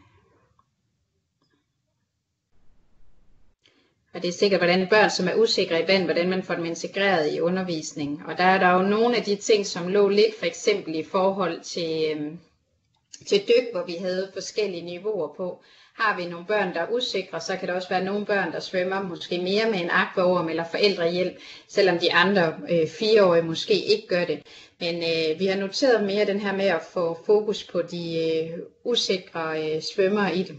Og det er sikkert, hvordan børn, som er usikre i vand, hvordan man får dem integreret i undervisningen. Og der er der jo nogle af de ting, som lå lidt for eksempel i forhold til dyk, hvor vi havde forskellige niveauer på. Har vi nogle børn, der er usikre, så kan der også være nogle børn, der svømmer måske mere med en akvaorm eller forældrehjælp, selvom de andre 4-årige måske ikke gør det. Men vi har noteret mere den her med at få fokus på de usikre svømmere i det.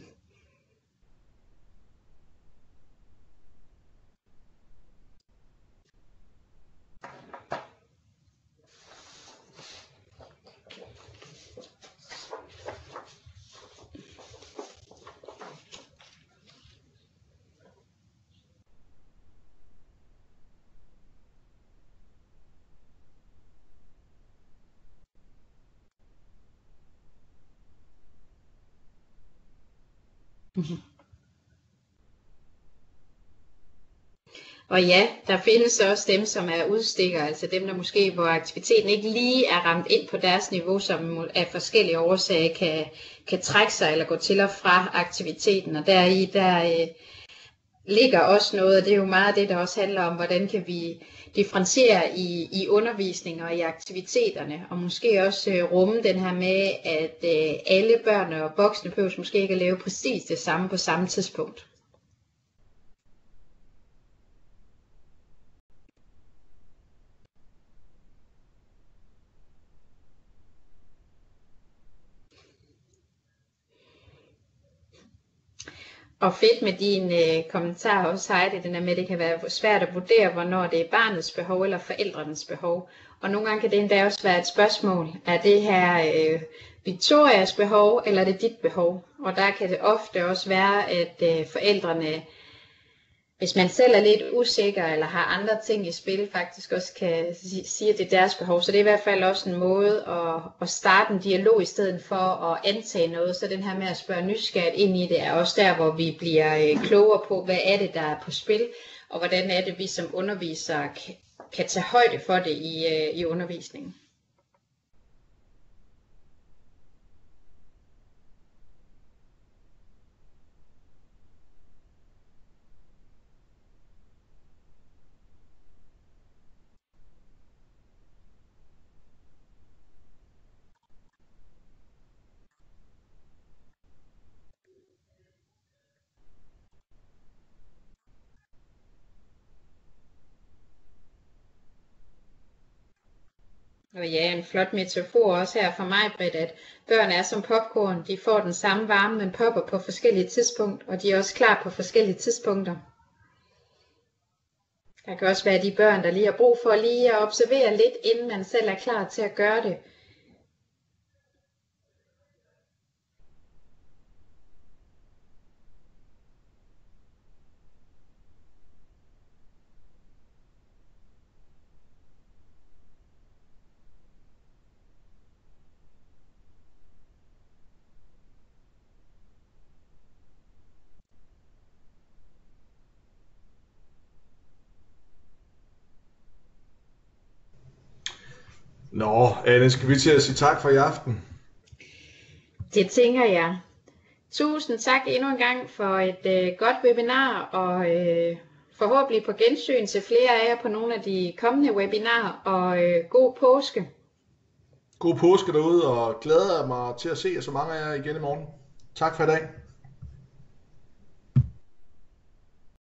Og ja, der findes også dem, som er udstikkere, altså dem, der måske, hvor aktiviteten ikke lige er ramt ind på deres niveau, som af forskellige årsager kan trække sig eller gå til og fra aktiviteten. Og der ligger også noget, og det er jo meget det, der også handler om, hvordan kan vi differentiere i undervisning og i aktiviteterne, og måske også rumme den her med, at alle børn og voksne behøver måske ikke at lave præcis det samme på samme tidspunkt. Og fedt med din kommentar også, Heidi, den er med, det kan være svært at vurdere, hvornår det er barnets behov eller forældrenes behov. Og nogle gange kan det endda også være et spørgsmål, er det her Victorias behov, eller er det dit behov? Og der kan det ofte også være, at forældrene hvis man selv er lidt usikker eller har andre ting i spil, faktisk også kan sige, at det er deres behov. Så det er i hvert fald også en måde at starte en dialog i stedet for at antage noget. Så den her med at spørge nysgerrigt ind i det er også der, hvor vi bliver klogere på, hvad er det, der er på spil, og hvordan er det, vi som undervisere kan tage højde for det i undervisningen. Og ja, en flot metafor også her for mig, Britt, at børn er som popcorn. De får den samme varme, men popper på forskellige tidspunkter, og de er også klar på forskellige tidspunkter. Der kan også være de børn, der lige har brug for lige at observere lidt, inden man selv er klar til at gøre det. Nå, Anne, skal vi til at sige tak for i aften? Det tænker jeg. Tusind tak endnu en gang for et godt webinar, og forhåbentlig på gensyn til flere af jer på nogle af de kommende webinarer, og god påske. God påske derude, og glæder mig til at se jer så mange af jer igen i morgen. Tak for i dag.